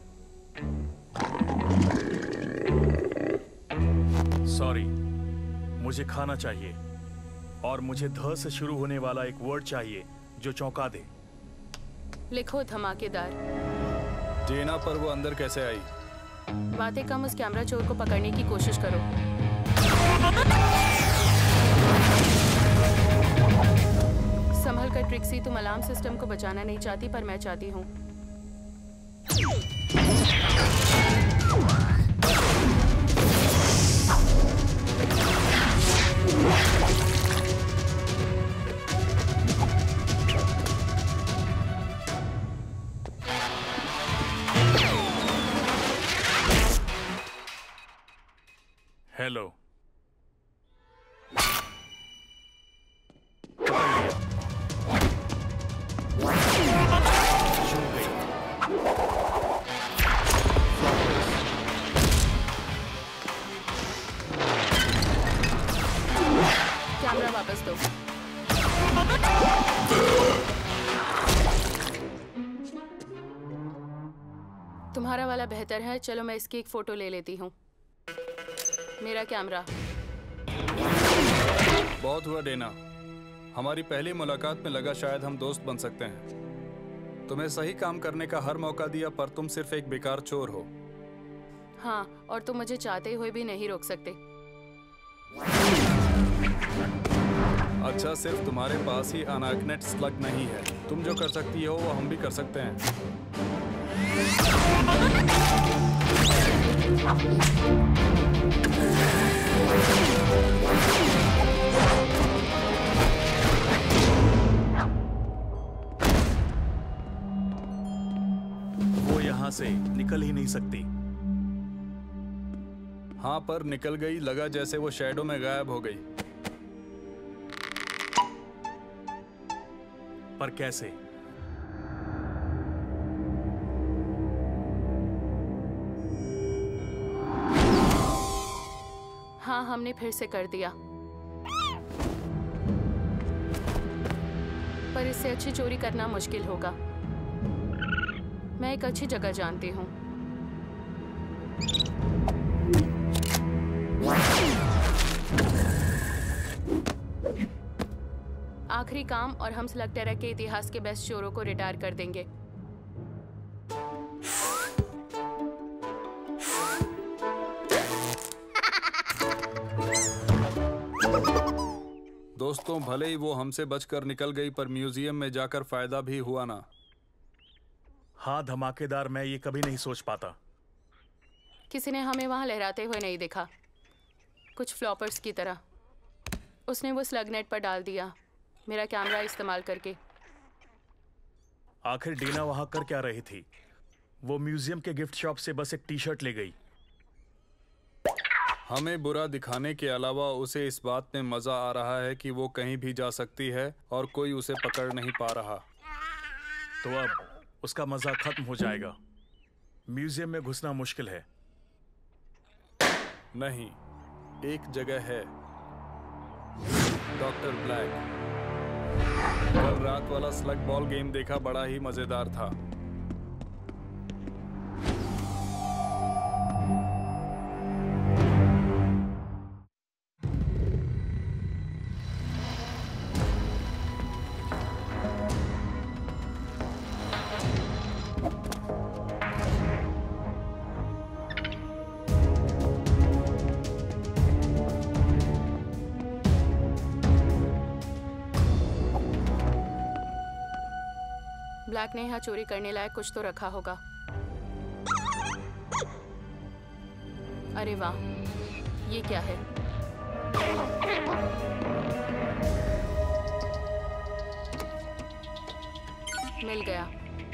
सॉरी, मुझे खाना चाहिए और मुझे ध से शुरू होने वाला एक वर्ड चाहिए जो चौंका दे। लिखो धमाकेदार। डेना पर वो अंदर कैसे आई? बातें कम, उस कैमरा चोर को पकड़ने की कोशिश करो। संभल कर ट्रिक्सी, तुम अलार्म सिस्टम को बचाना नहीं चाहती पर मैं चाहती हूँ। हेलो। कैमरा वापस दो। तुम्हारा वाला बेहतर है। चलो मैं इसकी एक फोटो ले लेती हूँ। मेरा कैमरा। बहुत हुआ डेना, हमारी पहली मुलाकात में लगा शायद हम दोस्त बन सकते हैं। तुम्हें सही काम करने का हर मौका दिया पर तुम सिर्फ एक बेकार चोर हो। हाँ, और तुम मुझे चाहते हुए भी नहीं रोक सकते। अच्छा, सिर्फ तुम्हारे पास ही अनआर्कनेट स्लग नहीं है। तुम जो कर सकती हो वो हम भी कर सकते हैं। वो यहाँ से निकल ही नहीं सकती। हाँ, पर निकल गई। लगा जैसे वो शैडो में गायब हो गई। पर कैसे? हाँ, हमने फिर से कर दिया। पर इससे अच्छी चोरी करना मुश्किल होगा। मैं एक अच्छी जगह जानती हूँ। आखिरी काम और हम स्लगटेरा के इतिहास के बेस्ट चोरों को रिटायर कर देंगे। दोस्तों, भले ही वो हमसे बचकर निकल गई, पर म्यूजियम में जाकर फायदा भी हुआ ना। हाँ, धमाकेदार। मैं ये कभी नहीं सोच पाता। किसी ने हमें वहां लहराते हुए नहीं देखा, कुछ फ्लॉपर्स की तरह। उसने वो स्लगनेट पर डाल दिया, मेरा कैमरा इस्तेमाल करके। आखिर डीना वहां कर क्या रही थी? वो म्यूजियम के गिफ्ट शॉप से बस एक टी शर्ट ले गई। हमें बुरा दिखाने के अलावा उसे इस बात में मजा आ रहा है कि वो कहीं भी जा सकती है और कोई उसे पकड़ नहीं पा रहा। तो अब उसका मजा खत्म हो जाएगा। म्यूजियम में घुसना मुश्किल है। नहीं, एक जगह है। Doctor Black. कल रात वाला स्लग बॉल गेम देखा, बड़ा ही मजेदार था। ब्लैक ने यहाँ चोरी करने लायक कुछ तो रखा होगा। अरे वाह, ये क्या है? मिल गया।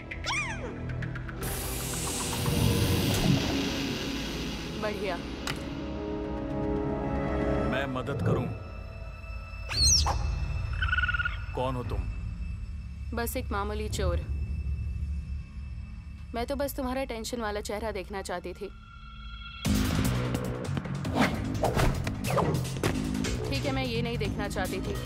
बढ़िया। मैं मदद करूं? कौन हो तुम? बस एक मामूली चोर। मैं तो बस तुम्हारा टेंशन वाला चेहरा देखना चाहती थी। ठीक है, मैं ये नहीं देखना चाहती थी।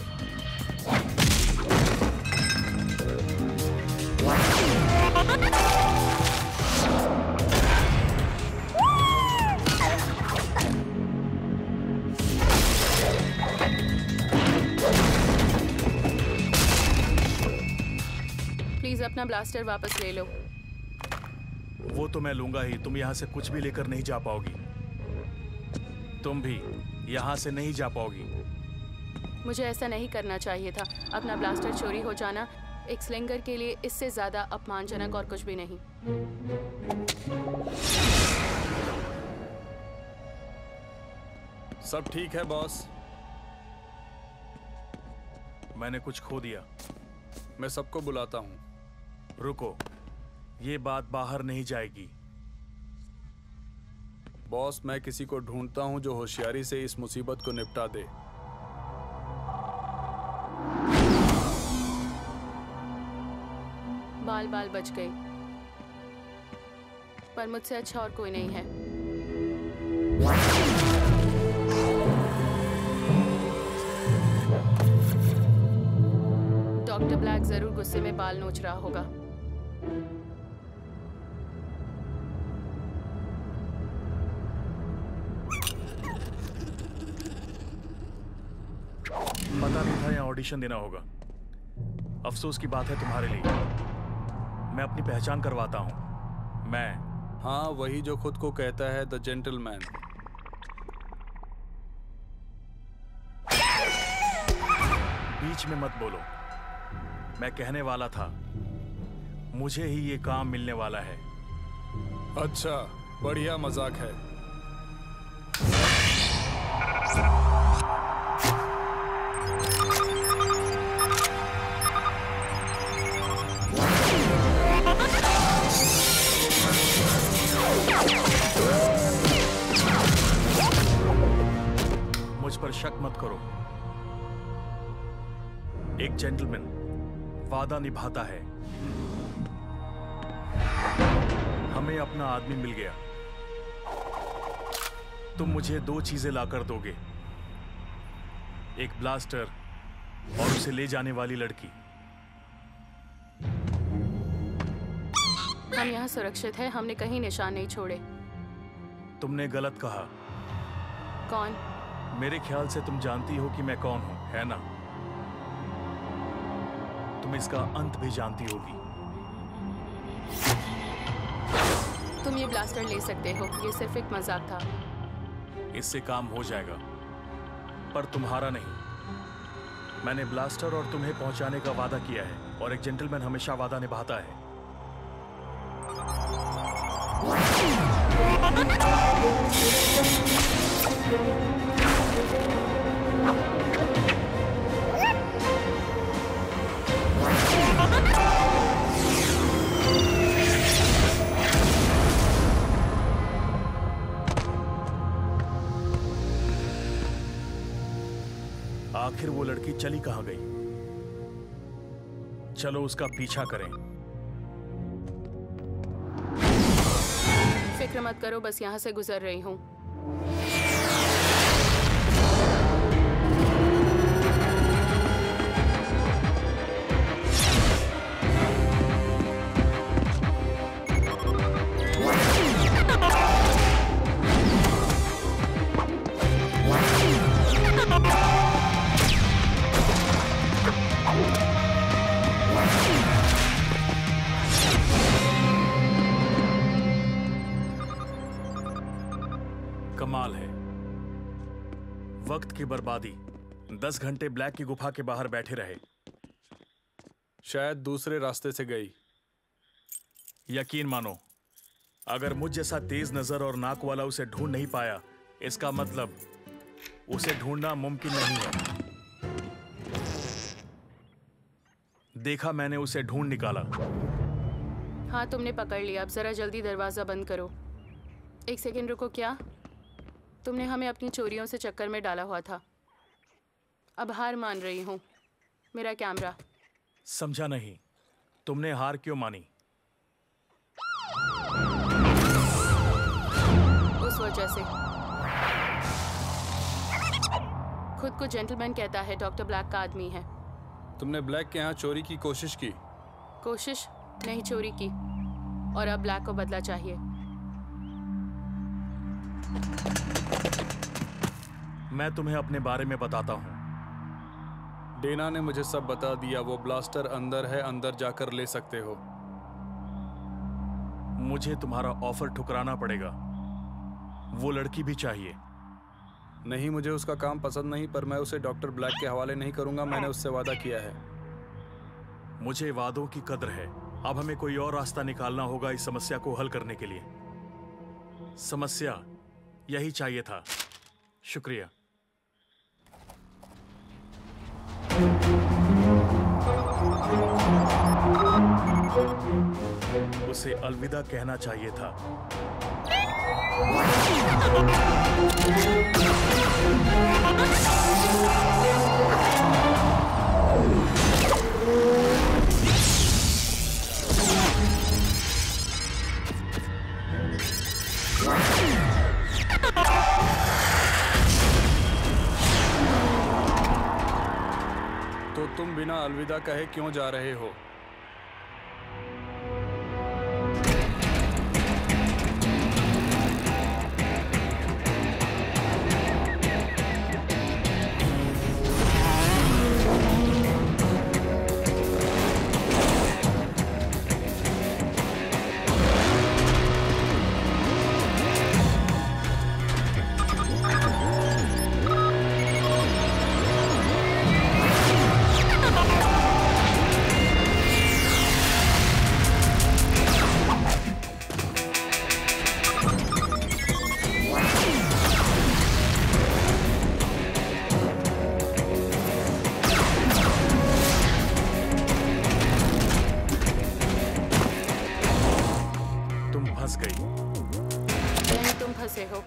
प्लीज अपना ब्लास्टर वापस ले लो। वो तो मैं लूंगा ही। तुम यहाँ से कुछ भी लेकर नहीं जा पाओगी। तुम भी यहाँ से नहीं जा पाओगी। मुझे ऐसा नहीं करना चाहिए था। अपना ब्लास्टर चोरी हो जाना एक स्लिंगर के लिए इससे ज्यादा अपमानजनक और कुछ भी नहीं। सब ठीक है बॉस। मैंने कुछ खो दिया। मैं सबको बुलाता हूँ। रुको, ये बात बाहर नहीं जाएगी। बॉस, मैं किसी को ढूंढता हूँ जो होशियारी से इस मुसीबत को निपटा दे। बाल बाल बच गए, पर मुझसे अच्छा और कोई नहीं है। डॉक्टर ब्लैक जरूर गुस्से में बाल नोच रहा होगा। पता नहीं था यहाँ ऑडिशन देना होगा। अफसोस की बात है तुम्हारे लिए। मैं अपनी पहचान करवाता हूँ। मैं हाँ, वही जो खुद को कहता है द जेंटलमैन। बीच में मत बोलो। मैं कहने वाला था, मुझे ही ये काम मिलने वाला है। अच्छा, बढ़िया मजाक है। मुझ पर शक मत करो। एक जेंटलमैन वादा निभाता है। हमें अपना आदमी मिल गया। तुम मुझे 2 चीजें लाकर दोगे, एक ब्लास्टर और उसे ले जाने वाली लड़की। हम यहाँ सुरक्षित हैं, हमने कहीं निशान नहीं छोड़े। तुमने गलत कहा। कौन? मेरे ख्याल से तुम जानती हो कि मैं कौन हूं, है ना? तुम इसका अंत भी जानती होगी। तुम ये ब्लास्टर ले सकते हो, ये सिर्फ एक मजाक था। इससे काम हो जाएगा, पर तुम्हारा नहीं। मैंने ब्लास्टर और तुम्हें पहुंचाने का वादा किया है, और एक जेंटलमैन हमेशा वादा निभाता है। आखिर वो लड़की चली कहां गई? चलो उसका पीछा करें। फिक्र मत करो, बस यहाँ से गुजर रही हूँ। कमाल है, वक्त की बर्बादी। 10 घंटे ब्लैक की गुफा के बाहर बैठे रहे। शायद दूसरे रास्ते से गई। यकीन मानो, अगर मुझ जैसा तेज नजर और नाक वाला उसे ढूंढ नहीं पाया, इसका मतलब उसे ढूंढना मुमकिन नहीं है। देखा, मैंने उसे ढूंढ निकाला। हाँ, तुमने पकड़ लिया। अब जरा जल्दी दरवाजा बंद करो। 1 सेकेंड रुको। क्या तुमने हमें अपनी चोरियों से चक्कर में डाला हुआ था? अब हार मान रही हूँ। मेरा कैमरा। समझा नहीं, तुमने हार क्यों मानी? उस वजह से। खुद को जेंटलमैन कहता है, डॉक्टर ब्लैक का आदमी है। तुमने ब्लैक के यहाँ चोरी की कोशिश की? कोशिश नहीं, चोरी की। और अब ब्लैक को बदला चाहिए। मैं तुम्हें अपने बारे में बताता हूँ। डेना ने मुझे सब बता दिया। वो ब्लास्टर अंदर है, अंदर जाकर ले सकते हो। मुझे तुम्हारा ऑफर ठुकराना पड़ेगा। वो लड़की भी चाहिए। नहीं, मुझे उसका काम पसंद नहीं, पर मैं उसे डॉक्टर ब्लैक के हवाले नहीं करूंगा। मैंने उससे वादा किया है। मुझे वादों की कद्र है। अब हमें कोई और रास्ता निकालना होगा इस समस्या को हल करने के लिए। समस्या यही चाहिए था। शुक्रिया। उसे अलविदा कहना चाहिए था। तो तुम बिना अलविदा कहे क्यों जा रहे हो?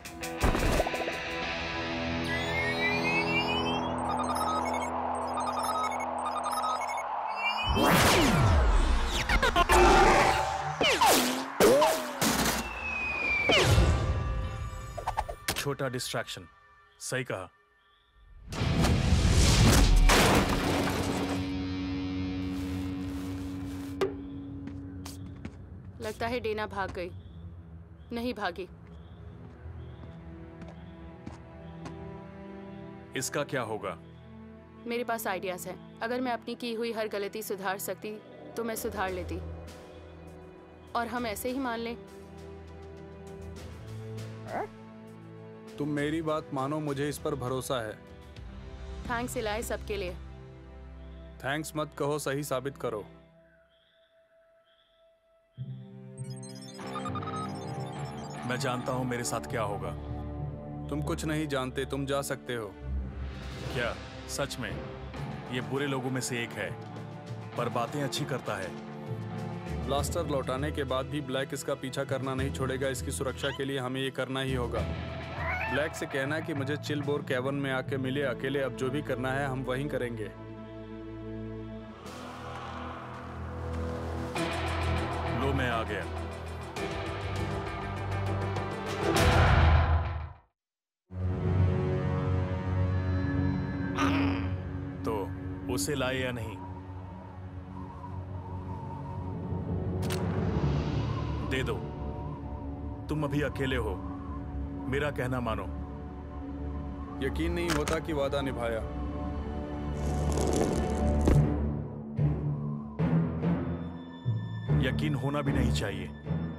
छोटा डिस्ट्रैक्शन, सही कहा। लगता है डेना भाग गई। नहीं भागी। इसका क्या होगा? मेरे पास आइडियाज हैं। अगर मैं अपनी की हुई हर गलती सुधार सकती तो मैं सुधार लेती, और हम ऐसे ही मान लें। तुम मेरी बात मानो, मुझे इस पर भरोसा है। थैंक्स इलाय सबके लिए। थैंक्स मत कहो, सही साबित करो। मैं जानता हूं मेरे साथ क्या होगा। तुम कुछ नहीं जानते, तुम जा सकते हो। क्या सच में? ये बुरे लोगों में से एक है, पर बातें अच्छी करता है। ब्लास्टर लौटाने के बाद भी ब्लैक इसका पीछा करना नहीं छोड़ेगा। इसकी सुरक्षा के लिए हमें ये करना ही होगा। ब्लैक से कहना कि मुझे चिलबोर कैवन में आके मिले अकेले। अब जो भी करना है हम वहीं करेंगे। लो, मैं आ गया। तो उसे लाए या नहीं? दे दो। तुम अभी अकेले हो, मेरा कहना मानो। यकीन नहीं होता कि वादा निभाया। यकीन होना भी नहीं चाहिए।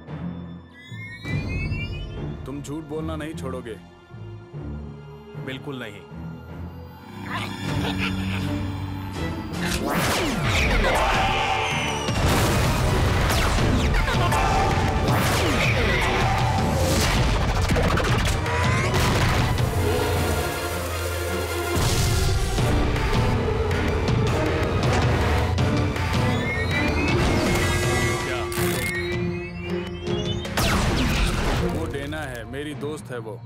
तुम झूठ बोलना नहीं छोड़ोगे? बिल्कुल नहीं। वो डेना है, मेरी दोस्त है वो।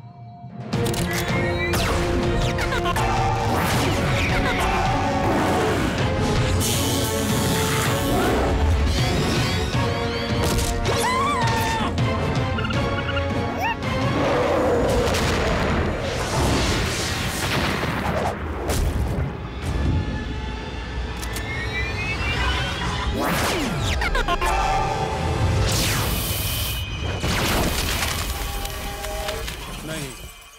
नहीं,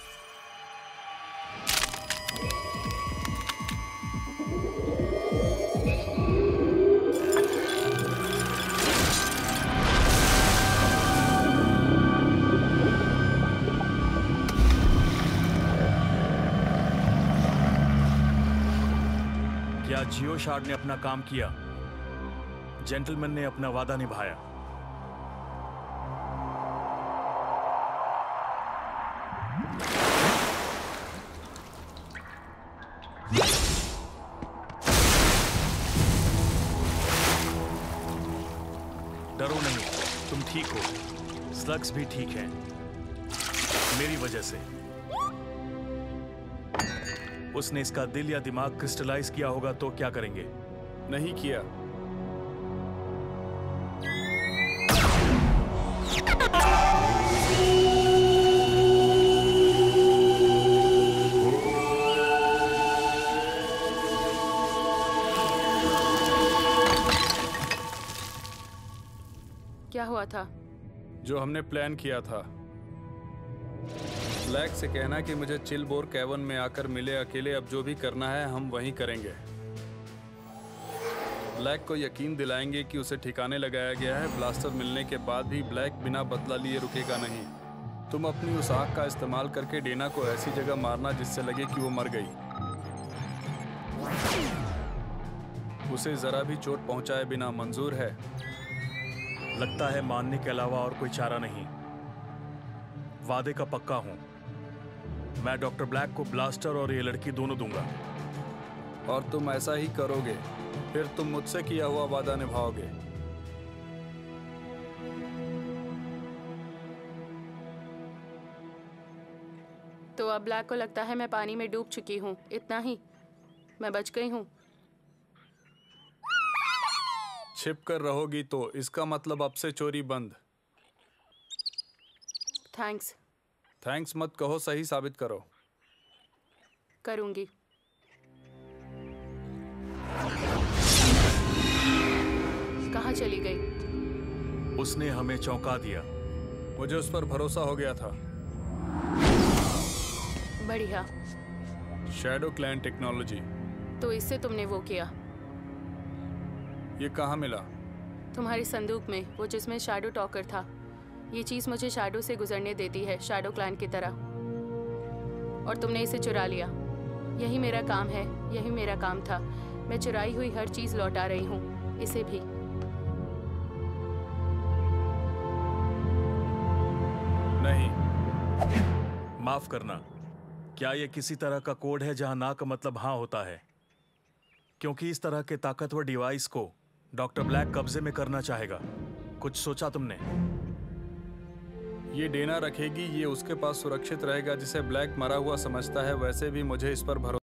क्या जियो शार्ड ने अपना काम किया? जेंटलमैन ने अपना वादा निभाया। डरो नहीं, तुम ठीक हो। स्लग्स भी ठीक हैं, मेरी वजह से। उसने इसका दिल या दिमाग क्रिस्टलाइज किया होगा तो क्या करेंगे? नहीं किया। क्या हुआ था? जो हमने प्लान किया था। ब्लैक से कहना कि मुझे चिलबोर कैवन में आकर मिले अकेले। अब जो भी करना है हम वहीं करेंगे। ब्लैक को यकीन दिलाएंगे कि उसे ठिकाने लगाया गया है। ब्लास्टर मिलने के बाद भी ब्लैक बिना बदला लिए रुकेगा नहीं। तुम अपनी उस आग का इस्तेमाल करके डेना को ऐसी जगह मारना जिससे लगे कि वो मर गई। उसे जरा भी चोट पहुंचाए बिना मंजूर है? लगता है मानने के अलावा और कोई चारा नहीं। वादे का पक्का हूं। मैं डॉक्टर ब्लैक को ब्लास्टर और ये लड़की दोनों दूंगा। और तुम ऐसा ही करोगे? फिर तुम मुझसे किया हुआ वादा निभाओगे? तो अब ब्लैक को लगता है मैं पानी में डूब चुकी हूँ, इतना ही। मैं बच गई हूँ। छिप कर रहोगी तो इसका मतलब अब से चोरी बंद। थैंक्स। थैंक्स मत कहो, सही साबित करो। करूँगी। कहाँ चली गई? उसने हमें चौंका दिया। मुझे उस पर भरोसा हो गया था। बढ़िया। Shadow clan technology. तो इससे तुमने वो किया? ये कहाँ मिला? तुम्हारी संदूक में, वो जिसमें शैडो टॉकर था। ये चीज़ मुझे शैडो से गुजरने देती है, शैडो क्लैन की तरह। और तुमने इसे चुरा लिया। यही मेरा काम है, यही मेरा काम था। मैं चुराई हुई हर चीज़ लौटा रही हूँ, इसे भी। नहीं। माफ करना, क्या ये किसी तरह का कोड है जहां ना का मतलब हाँ होता है? क्योंकि इस तरह के ताकतवर डिवाइस को डॉक्टर ब्लैक कब्जे में करना चाहेगा। कुछ सोचा तुमने? ये डेना रखेगी, ये उसके पास सुरक्षित रहेगा जिसे ब्लैक मरा हुआ समझता है। वैसे भी मुझे इस पर भरोसा।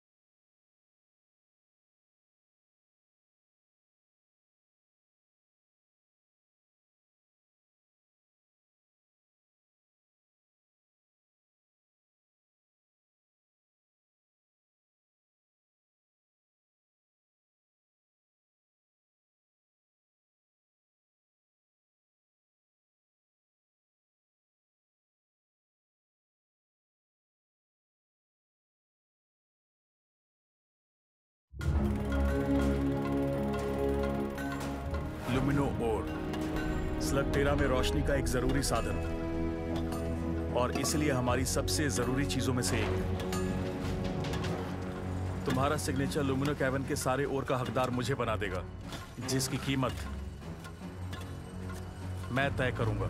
लुमिनो ओर स्लगटेरा में रोशनी का एक जरूरी साधन, और इसलिए हमारी सबसे जरूरी चीजों में से एक। तुम्हारा सिग्नेचर लुमिनो कैवन के सारे ओर का हकदार मुझे बना देगा, जिसकी कीमत मैं तय करूंगा।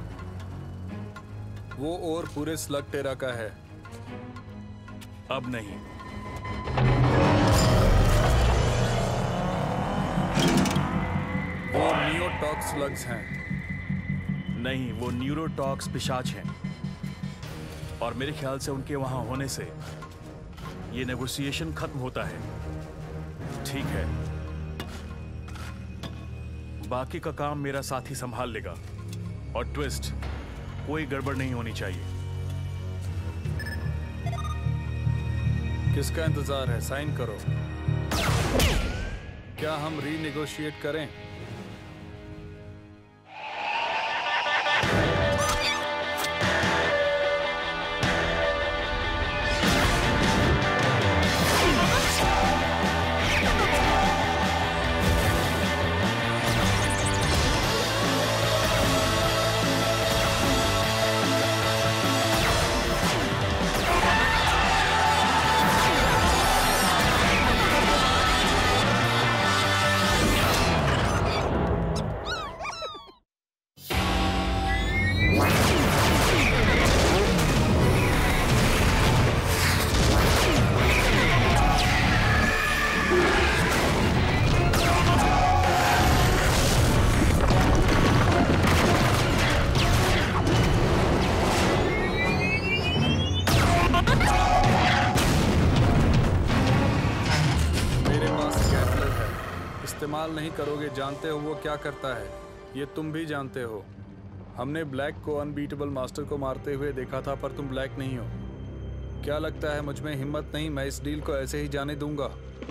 वो ओर पूरे स्लगटेरा का है। अब नहीं। वो नियोटॉक्स स्लग्स हैं। नहीं, वो न्यूरोटॉक्स पिशाच हैं, और मेरे ख्याल से उनके वहां होने से ये नेगोशिएशन खत्म होता है। ठीक है, बाकी का काम मेरा साथी संभाल लेगा। और ट्विस्ट, कोई गड़बड़ नहीं होनी चाहिए। किसका इंतजार है? साइन करो। क्या हम रीनेगोशिएट करें? इस्तेमाल नहीं करोगे। जानते हो वो क्या करता है? ये तुम भी जानते हो। हमने ब्लैक को अनबीटेबल मास्टर को मारते हुए देखा था, पर तुम ब्लैक नहीं हो। क्या लगता है मुझ में हिम्मत नहीं? मैं इस डील को ऐसे ही जाने दूंगा।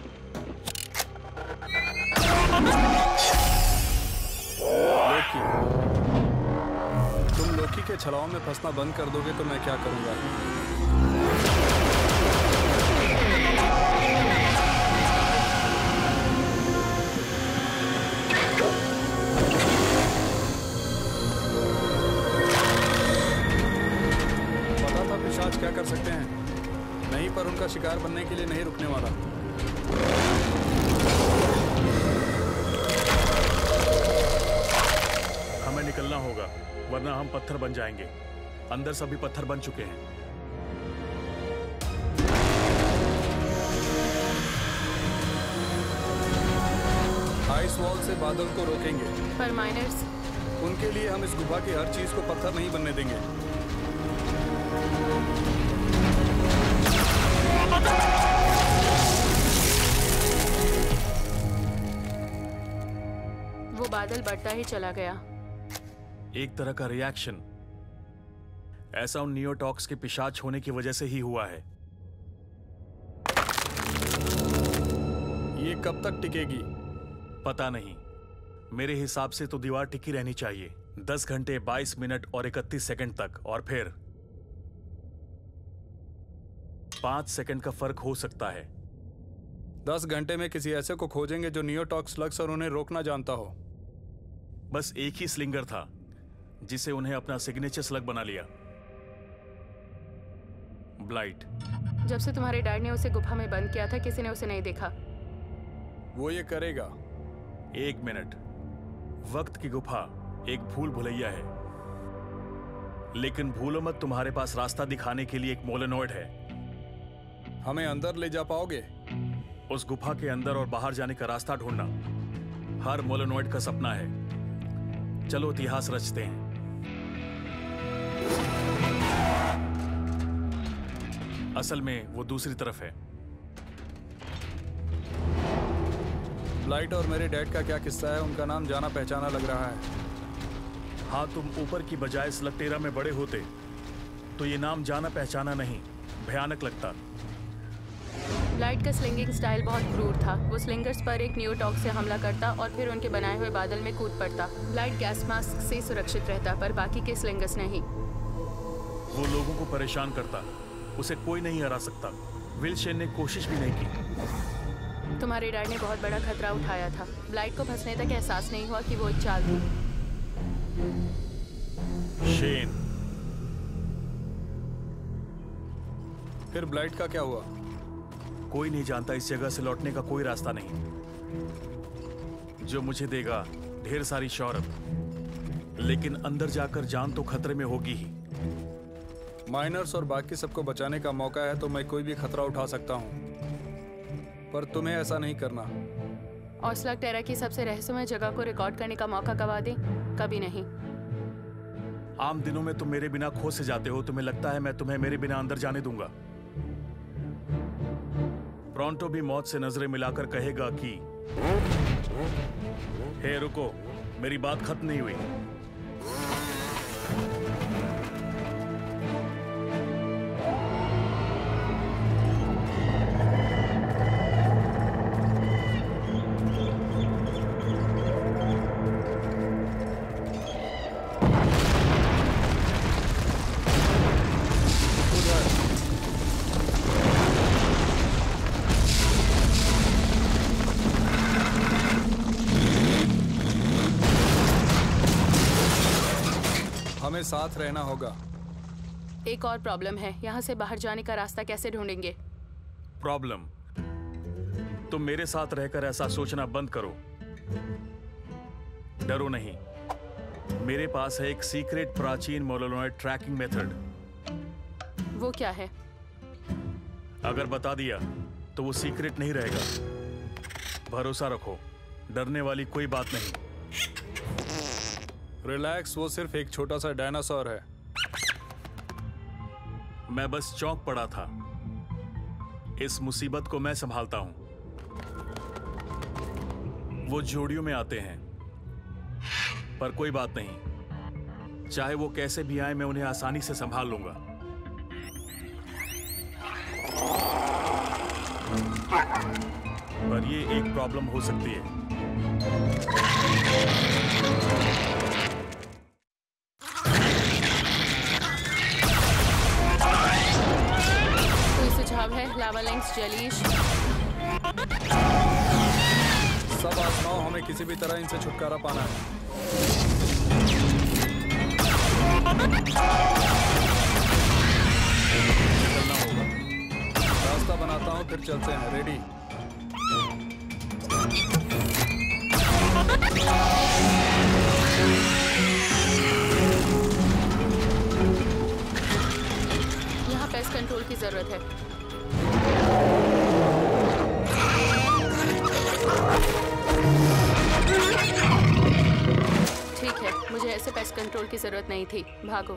लोकी, तुम लोकी के छलाओं में फंसना बंद कर दोगे तो मैं क्या करूंगा? क्या कर सकते हैं? नहीं, पर उनका शिकार बनने के लिए नहीं रुकने वाला। हमें निकलना होगा, वरना हम पत्थर बन जाएंगे। अंदर सभी पत्थर बन चुके हैं। आइस वॉल से बादल को रोकेंगे, पर माइनर्स? उनके लिए हम इस गुफा की हर चीज को पत्थर नहीं बनने देंगे। बादल बढ़ता ही चला गया। एक तरह का रिएक्शन। ऐसा उन नियोटॉक्स के पिशाच होने की वजह से ही हुआ है। ये कब तक टिकेगी? पता नहीं, मेरे हिसाब से तो दीवार टिकी रहनी चाहिए 10 घंटे 22 मिनट और 31 सेकंड तक, और फिर 5 सेकंड का फर्क हो सकता है। 10 घंटे में किसी ऐसे को खोजेंगे जो नियोटॉक्स स्लग्स और उन्हें रोकना जानता हो। बस एक ही स्लिंगर था जिसे उन्हें अपना सिग्नेचर स्लग बना लिया, ब्लाइट। जब से तुम्हारे डैड ने उसे गुफा में बंद किया था, किसी ने उसे नहीं देखा। वो ये करेगा। 1 मिनट। वक्त की गुफा एक भूल भुलैया है, लेकिन भूलो मत, तुम्हारे पास रास्ता दिखाने के लिए एक मोलेनॉइड है। हमें अंदर ले जा पाओगे? उस गुफा के अंदर और बाहर जाने का रास्ता ढूंढना हर मोलेनॉइड का सपना है। चलो इतिहास रचते हैं। असल में वो दूसरी तरफ है। ब्लाइट और मेरे डैड का क्या किस्सा है? उनका नाम जाना पहचाना लग रहा है। हाँ, तुम ऊपर की बजाय स्लगटेरा में बड़े होते तो ये नाम जाना पहचाना नहीं, भयानक लगता। ब्लाइट का स्लिंगिंग स्टाइल बहुत क्रूर था। वो स्लिंगर्स पर एक नियोटॉक्स से हमला करता और फिर उनके बनाए हुए बादल में कूद पड़ता। ब्लाइट गैस मास्क से सुरक्षित रहता, पर बाकी के स्लिंगर्स नहीं। वो लोगों को परेशान करता, उसे कोई नहीं हरा सकता। विल्शेन ने कोशिश भी नहीं की। तुम्हारे डैड ने बहुत बड़ा खतरा उठाया था। ब्लाइट को फंसने तक एहसास नहीं हुआ कि वो एक चाल थी। शेन। फिर ब्लाइट का क्या हुआ? कोई नहीं जानता। इस जगह से लौटने का कोई रास्ता नहीं। जो मुझे देगा ढेर सारी शौहरत, लेकिन अंदर जाकर जान तो खतरे में होगी ही। माइनर्स और बाकी सबको बचाने का मौका है तो मैं कोई भी खतरा उठा सकता हूँ, पर तुम्हें ऐसा नहीं करना। और स्लगटेरा की सबसे रहस्यमय जगह को रिकॉर्ड करने का मौका गवा दें? कभी नहीं। आम दिनों में तुम मेरे बिना खो से जाते हो। तुम्हें लगता है मैं तुम्हें मेरे बिना अंदर जाने दूंगा? प्रोंटो भी मौत से नजरें मिलाकर कहेगा कि हे रुको, मेरी बात खत्म नहीं हुई। हमें साथ रहना होगा। एक और प्रॉब्लम है, यहाँ से बाहर जाने का रास्ता कैसे ढूंढेंगे? प्रॉब्लम? तुम मेरे साथ रहकर ऐसा सोचना बंद करो। डरो नहीं, मेरे पास है एक सीक्रेट प्राचीन मोलेनॉइड ट्रैकिंग मेथड। वो क्या है? अगर बता दिया तो वो सीक्रेट नहीं रहेगा। भरोसा रखो, डरने वाली कोई बात नहीं। रिलैक्स, वो सिर्फ एक छोटा सा डायनासोर है। मैं बस चौंक पड़ा था। इस मुसीबत को मैं संभालता हूं। वो जोड़ियों में आते हैं, पर कोई बात नहीं। चाहे वो कैसे भी आए, मैं उन्हें आसानी से संभाल लूंगा। पर ये एक प्रॉब्लम हो सकती है। है लावालिंक्स, जेलीश। सब आजमाओ, हमें किसी भी तरह इनसे छुटकारा पाना है। चलना होगा। रास्ता बनाता हूँ, फिर चलते हैं। रेडी? यहाँ पेस्ट कंट्रोल की जरूरत है। ठीक है, मुझे ऐसे पेस्ट कंट्रोल की जरूरत नहीं थी। भागो।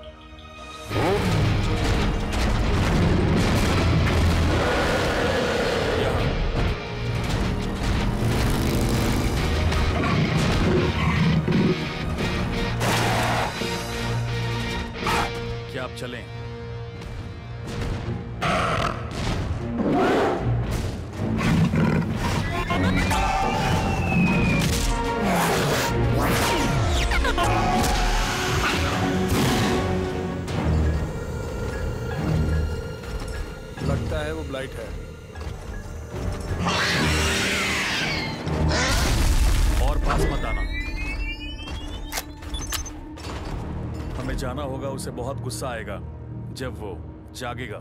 लगता है वो ब्लाइट है। और पास मत आना। हमें जाना होगा, उसे बहुत गुस्सा आएगा जब वो जागेगा।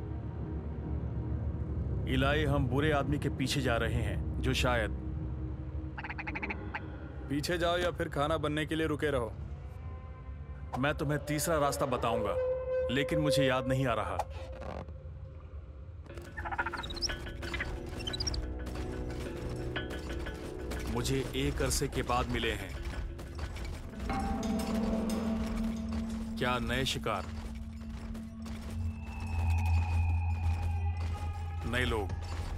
इलाई, हम बुरे आदमी के पीछे जा रहे हैं जो शायद। पीछे जाओ या फिर खाना बनने के लिए रुके रहो। मैं तुम्हें तीसरा रास्ता बताऊंगा, लेकिन मुझे याद नहीं आ रहा। मुझे एक अरसे के बाद मिले हैं क्या नए शिकार, नए लोग।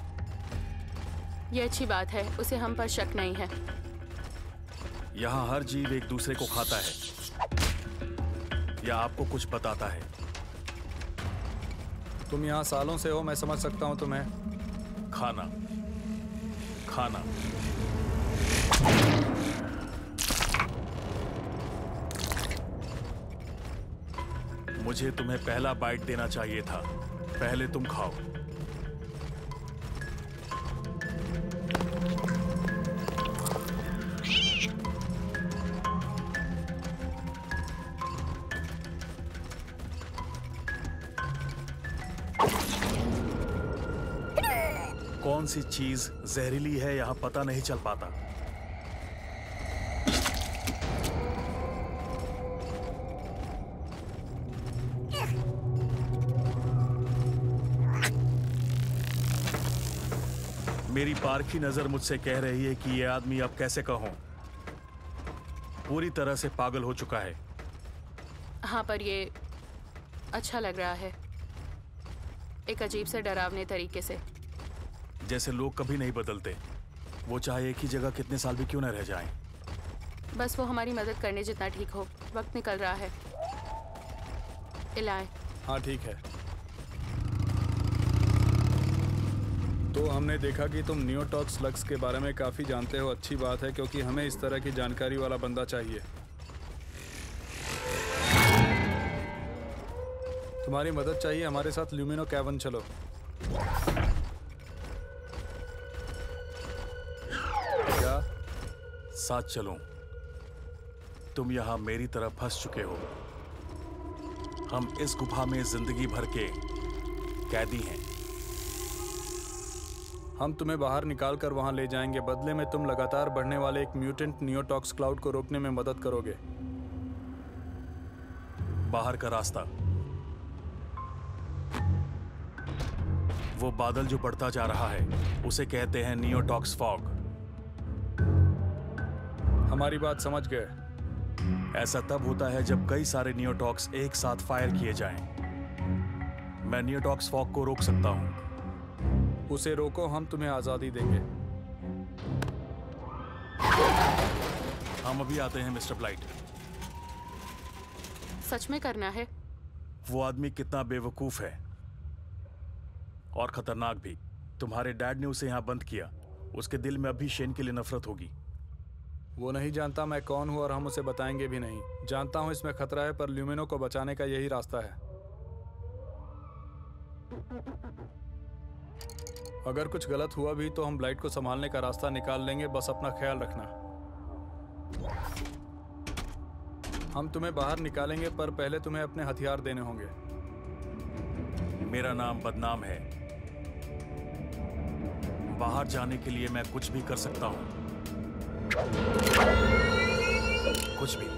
ये अच्छी बात है, उसे हम पर शक नहीं है। यहाँ हर जीव एक दूसरे को खाता है या आपको कुछ बताता है। तुम यहाँ सालों से हो, मैं समझ सकता हूँ तुम्हें। खाना खाना मुझे तुम्हें पहला बाइट देना चाहिए था। पहले तुम खाओ। कौन सी चीज जहरीली है यहां पता नहीं चल पाता। मेरी पारखी नजर मुझसे कह रही है कि यह आदमी अब कैसे कहूं, पूरी तरह से पागल हो चुका है। हाँ, पर ये अच्छा लग रहा है, एक अजीब से डरावने तरीके से। जैसे लोग कभी नहीं बदलते, वो चाहे एक ही जगह कितने साल भी क्यों न रह जाएं। बस वो हमारी मदद करने जितना ठीक हो। वक्त निकल रहा है। इलाय। हाँ ठीक है। तो हमने देखा कि तुम नियोटॉक्स लक्स के बारे में काफ़ी जानते हो। अच्छी बात है, क्योंकि हमें इस तरह की जानकारी वाला बंदा चाहिए। तुम्हारी मदद चाहिए, हमारे साथ ल्यूमिनो कैवन चलो। क्या? साथ चलूं? तुम यहां मेरी तरह फंस चुके हो। हम इस गुफा में जिंदगी भर के कैदी हैं। हम तुम्हें बाहर निकाल कर वहां ले जाएंगे। बदले में तुम लगातार बढ़ने वाले एक म्यूटेंट नियोटॉक्स क्लाउड को रोकने में मदद करोगे। बाहर का रास्ता, वो बादल जो बढ़ता जा रहा है, उसे कहते हैं नियोटॉक्स फॉग। हमारी बात समझ गए? ऐसा तब होता है जब कई सारे नियोटॉक्स एक साथ फायर किए जाएं। मैं नियोटॉक्स फॉग को रोक सकता हूं। उसे रोको, हम तुम्हें आजादी देंगे। हम अभी आते हैं मिस्टर ब्लाइट। सच में करना है? वो आदमी कितना बेवकूफ है और खतरनाक भी। तुम्हारे डैड ने उसे यहाँ बंद किया। उसके दिल में अभी शेन के लिए नफरत होगी। वो नहीं जानता मैं कौन हूँ और हम उसे बताएंगे भी नहीं। जानता हूँ इसमें खतरा है, पर ल्यूमिनो को बचाने का यही रास्ता है। अगर कुछ गलत हुआ भी तो हम ब्लाइट को संभालने का रास्ता निकाल लेंगे। बस अपना ख्याल रखना। हम तुम्हें बाहर निकालेंगे, पर पहले तुम्हें अपने हथियार देने होंगे। मेरा नाम बदनाम है। बाहर जाने के लिए मैं कुछ भी कर सकता हूं। कुछ भी।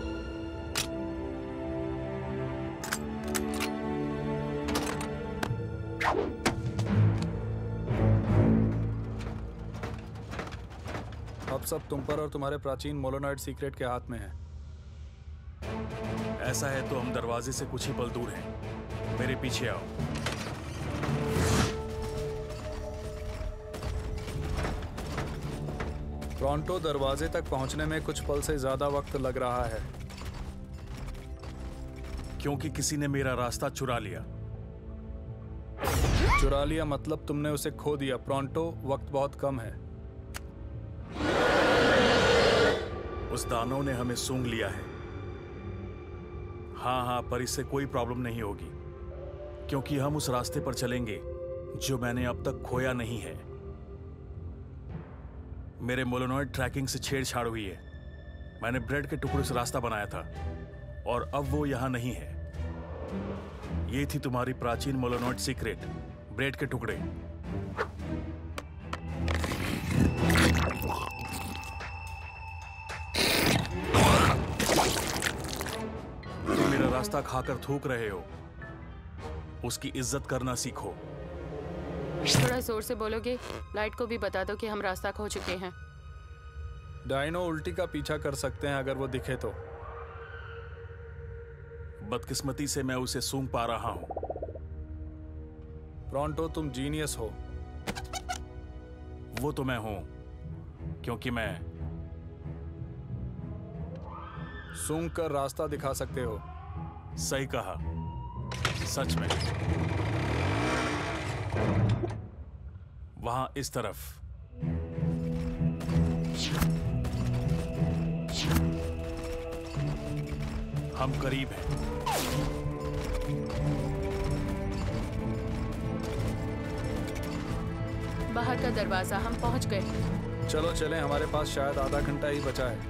अब सब तुम पर और तुम्हारे प्राचीन मोलोनॉइड सीक्रेट के हाथ में है। ऐसा है तो हम दरवाजे से कुछ ही पल दूर हैं। मेरे पीछे आओ। टोरंटो दरवाजे तक पहुंचने में कुछ पल से ज्यादा वक्त लग रहा है, क्योंकि किसी ने मेरा रास्ता चुरा लिया। चुरा लिया मतलब तुमने उसे खो दिया। टोरंटो, वक्त बहुत कम है। उस दानव ने हमें सूंघ लिया है। हाँ, पर इससे कोई प्रॉब्लम नहीं होगी, क्योंकि हम उस रास्ते पर चलेंगे जो मैंने अब तक खोया नहीं है। मेरे मोलोनॉइड ट्रैकिंग से छेड़छाड़ हुई है। मैंने ब्रेड के टुकड़े से रास्ता बनाया था और अब वो यहां नहीं है। ये थी तुम्हारी प्राचीन मोलोनॉइड सीक्रेट, ब्रेड के टुकड़े। तुम मेरा रास्ता खाकर थूक रहे हो। उसकी इज्जत करना सीखो। थोड़ा जोर से बोलोगे? लाइट को भी बता दो कि हम रास्ता खो चुके हैं। डायनो उल्टी का पीछा कर सकते हैं अगर वो दिखे तो। बदकिस्मती से मैं उसे सूंघ पा रहा हूं। प्रॉन्टो, तुम जीनियस हो। वो तो मैं हूं, क्योंकि मैं सूंघ कर रास्ता दिखा सकते हो। सही कहा, सच में। वहां इस तरफ। हम करीब हैं। बाहर का दरवाजा, हम पहुंच गए। चलो चलें, हमारे पास शायद आधा घंटा ही बचा है।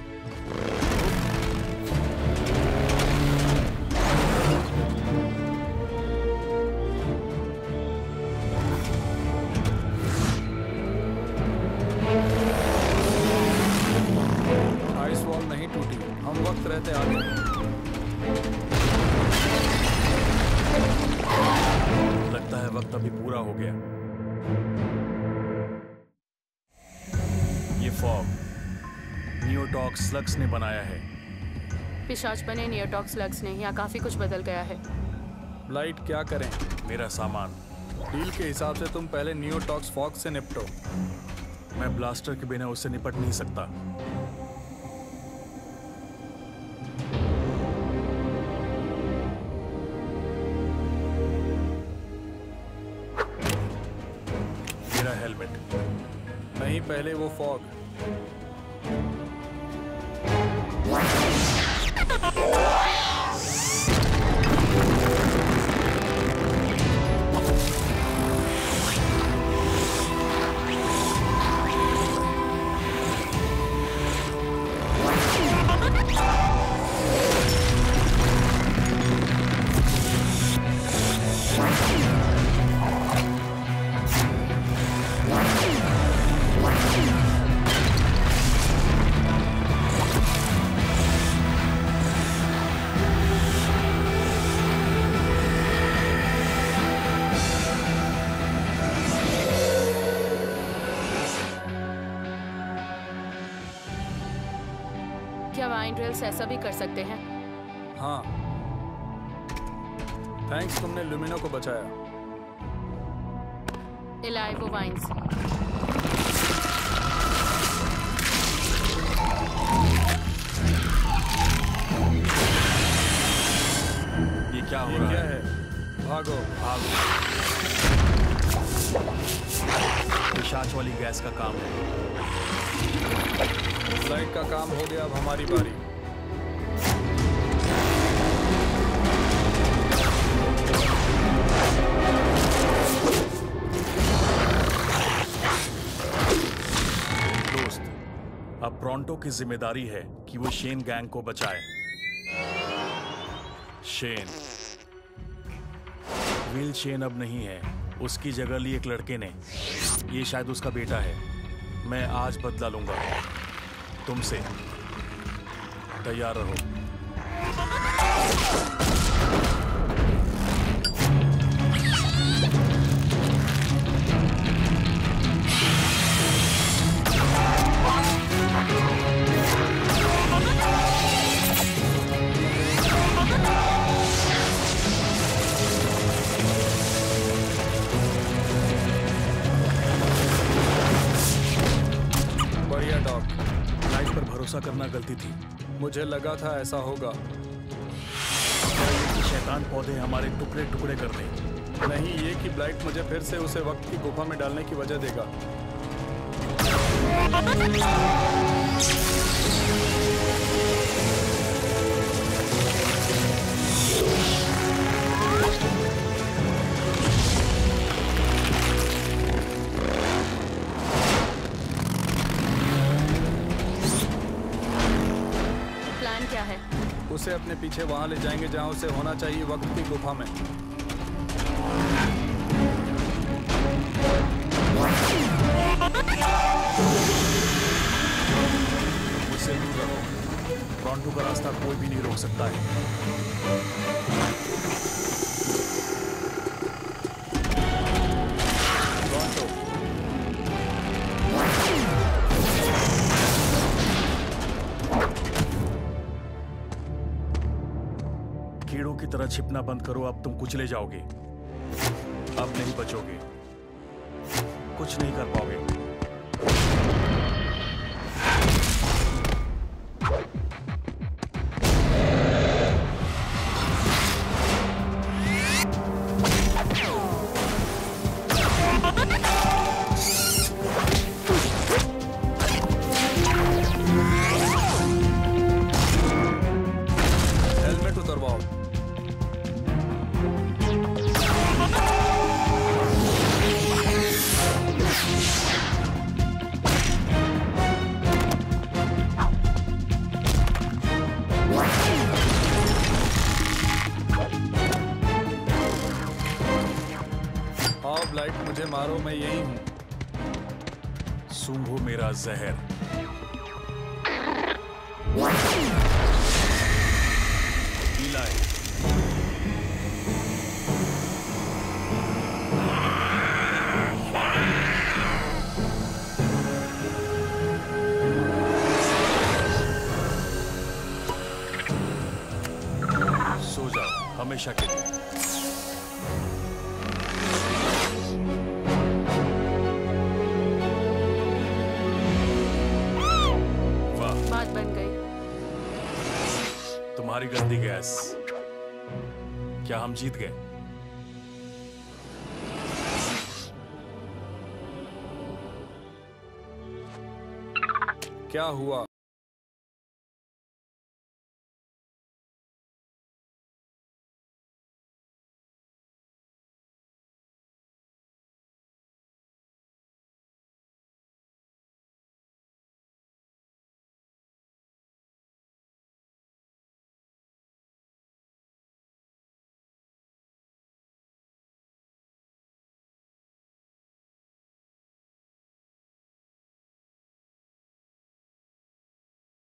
आइस वॉल नहीं टूटी, हम वक्त रहते आ गए। लगता है वक्त अभी पूरा हो गया। ये फॉग नियोटॉक्स स्लग्स ने बनाया है। पिशाच बने नियोटॉक्स स्लग्स ने। यहाँ काफी कुछ बदल गया है। लाइट, क्या करें? मेरा सामान। डील के हिसाब से तुम पहले नियोटॉक्स फॉग से निपटो। मैं ब्लास्टर के बिना उससे निपट नहीं सकता। मेरा हेलमेट नहीं, पहले वो फॉग। क्या वाइन ड्रिल्स ऐसा भी कर सकते हैं? हाँ, थैंक्स, तुमने लुमिनो को बचाया। इलाइवो वाइन्स। ये क्या हो ये रहा क्या है? है? भागो भागो। पिशाच वाली गैस का काम है। लाइट का काम हो गया, अब हमारी बारी। दोस्त, अब प्रॉन्टो की जिम्मेदारी है कि वो शेन गैंग को बचाए। शेन, विल शेन अब नहीं है। उसकी जगह ली एक लड़के ने। ये शायद उसका बेटा है। मैं आज बदला लूंगा तुमसे। तैयार रहो। बढ़िया डॉग। लाइट पर भरोसा करना गलती थी। मुझे लगा था ऐसा होगा। शैतान पौधे हमारे टुकड़े टुकड़े कर दें। नहीं, ये कि ब्लाइट मुझे फिर से उसे वक्त की गुफा में डालने की वजह देगा। उसे अपने पीछे वहां ले जाएंगे जहां उसे होना चाहिए, वक्त की गुफा में। मुझसे दूर रहो। ब्रॉन्टो का रास्ता कोई भी नहीं रोक सकता है। ब्रॉन्टो, कीड़ों की तरह छिपना बंद करो, अब तुम कुचले जाओगे। अब नहीं बचोगे, कुछ नहीं कर पाओगे। हेलमेट उतरवाओ। आओ ब्लाइट, मुझे मारो, मैं यही हूँ। सूंघो मेरा जहर। इलाई, सो जाओ हमेशा के लिए। वाह, बात बन गई। तुम्हारी गंदी गैस। क्या हम जीत गए? क्या हुआ?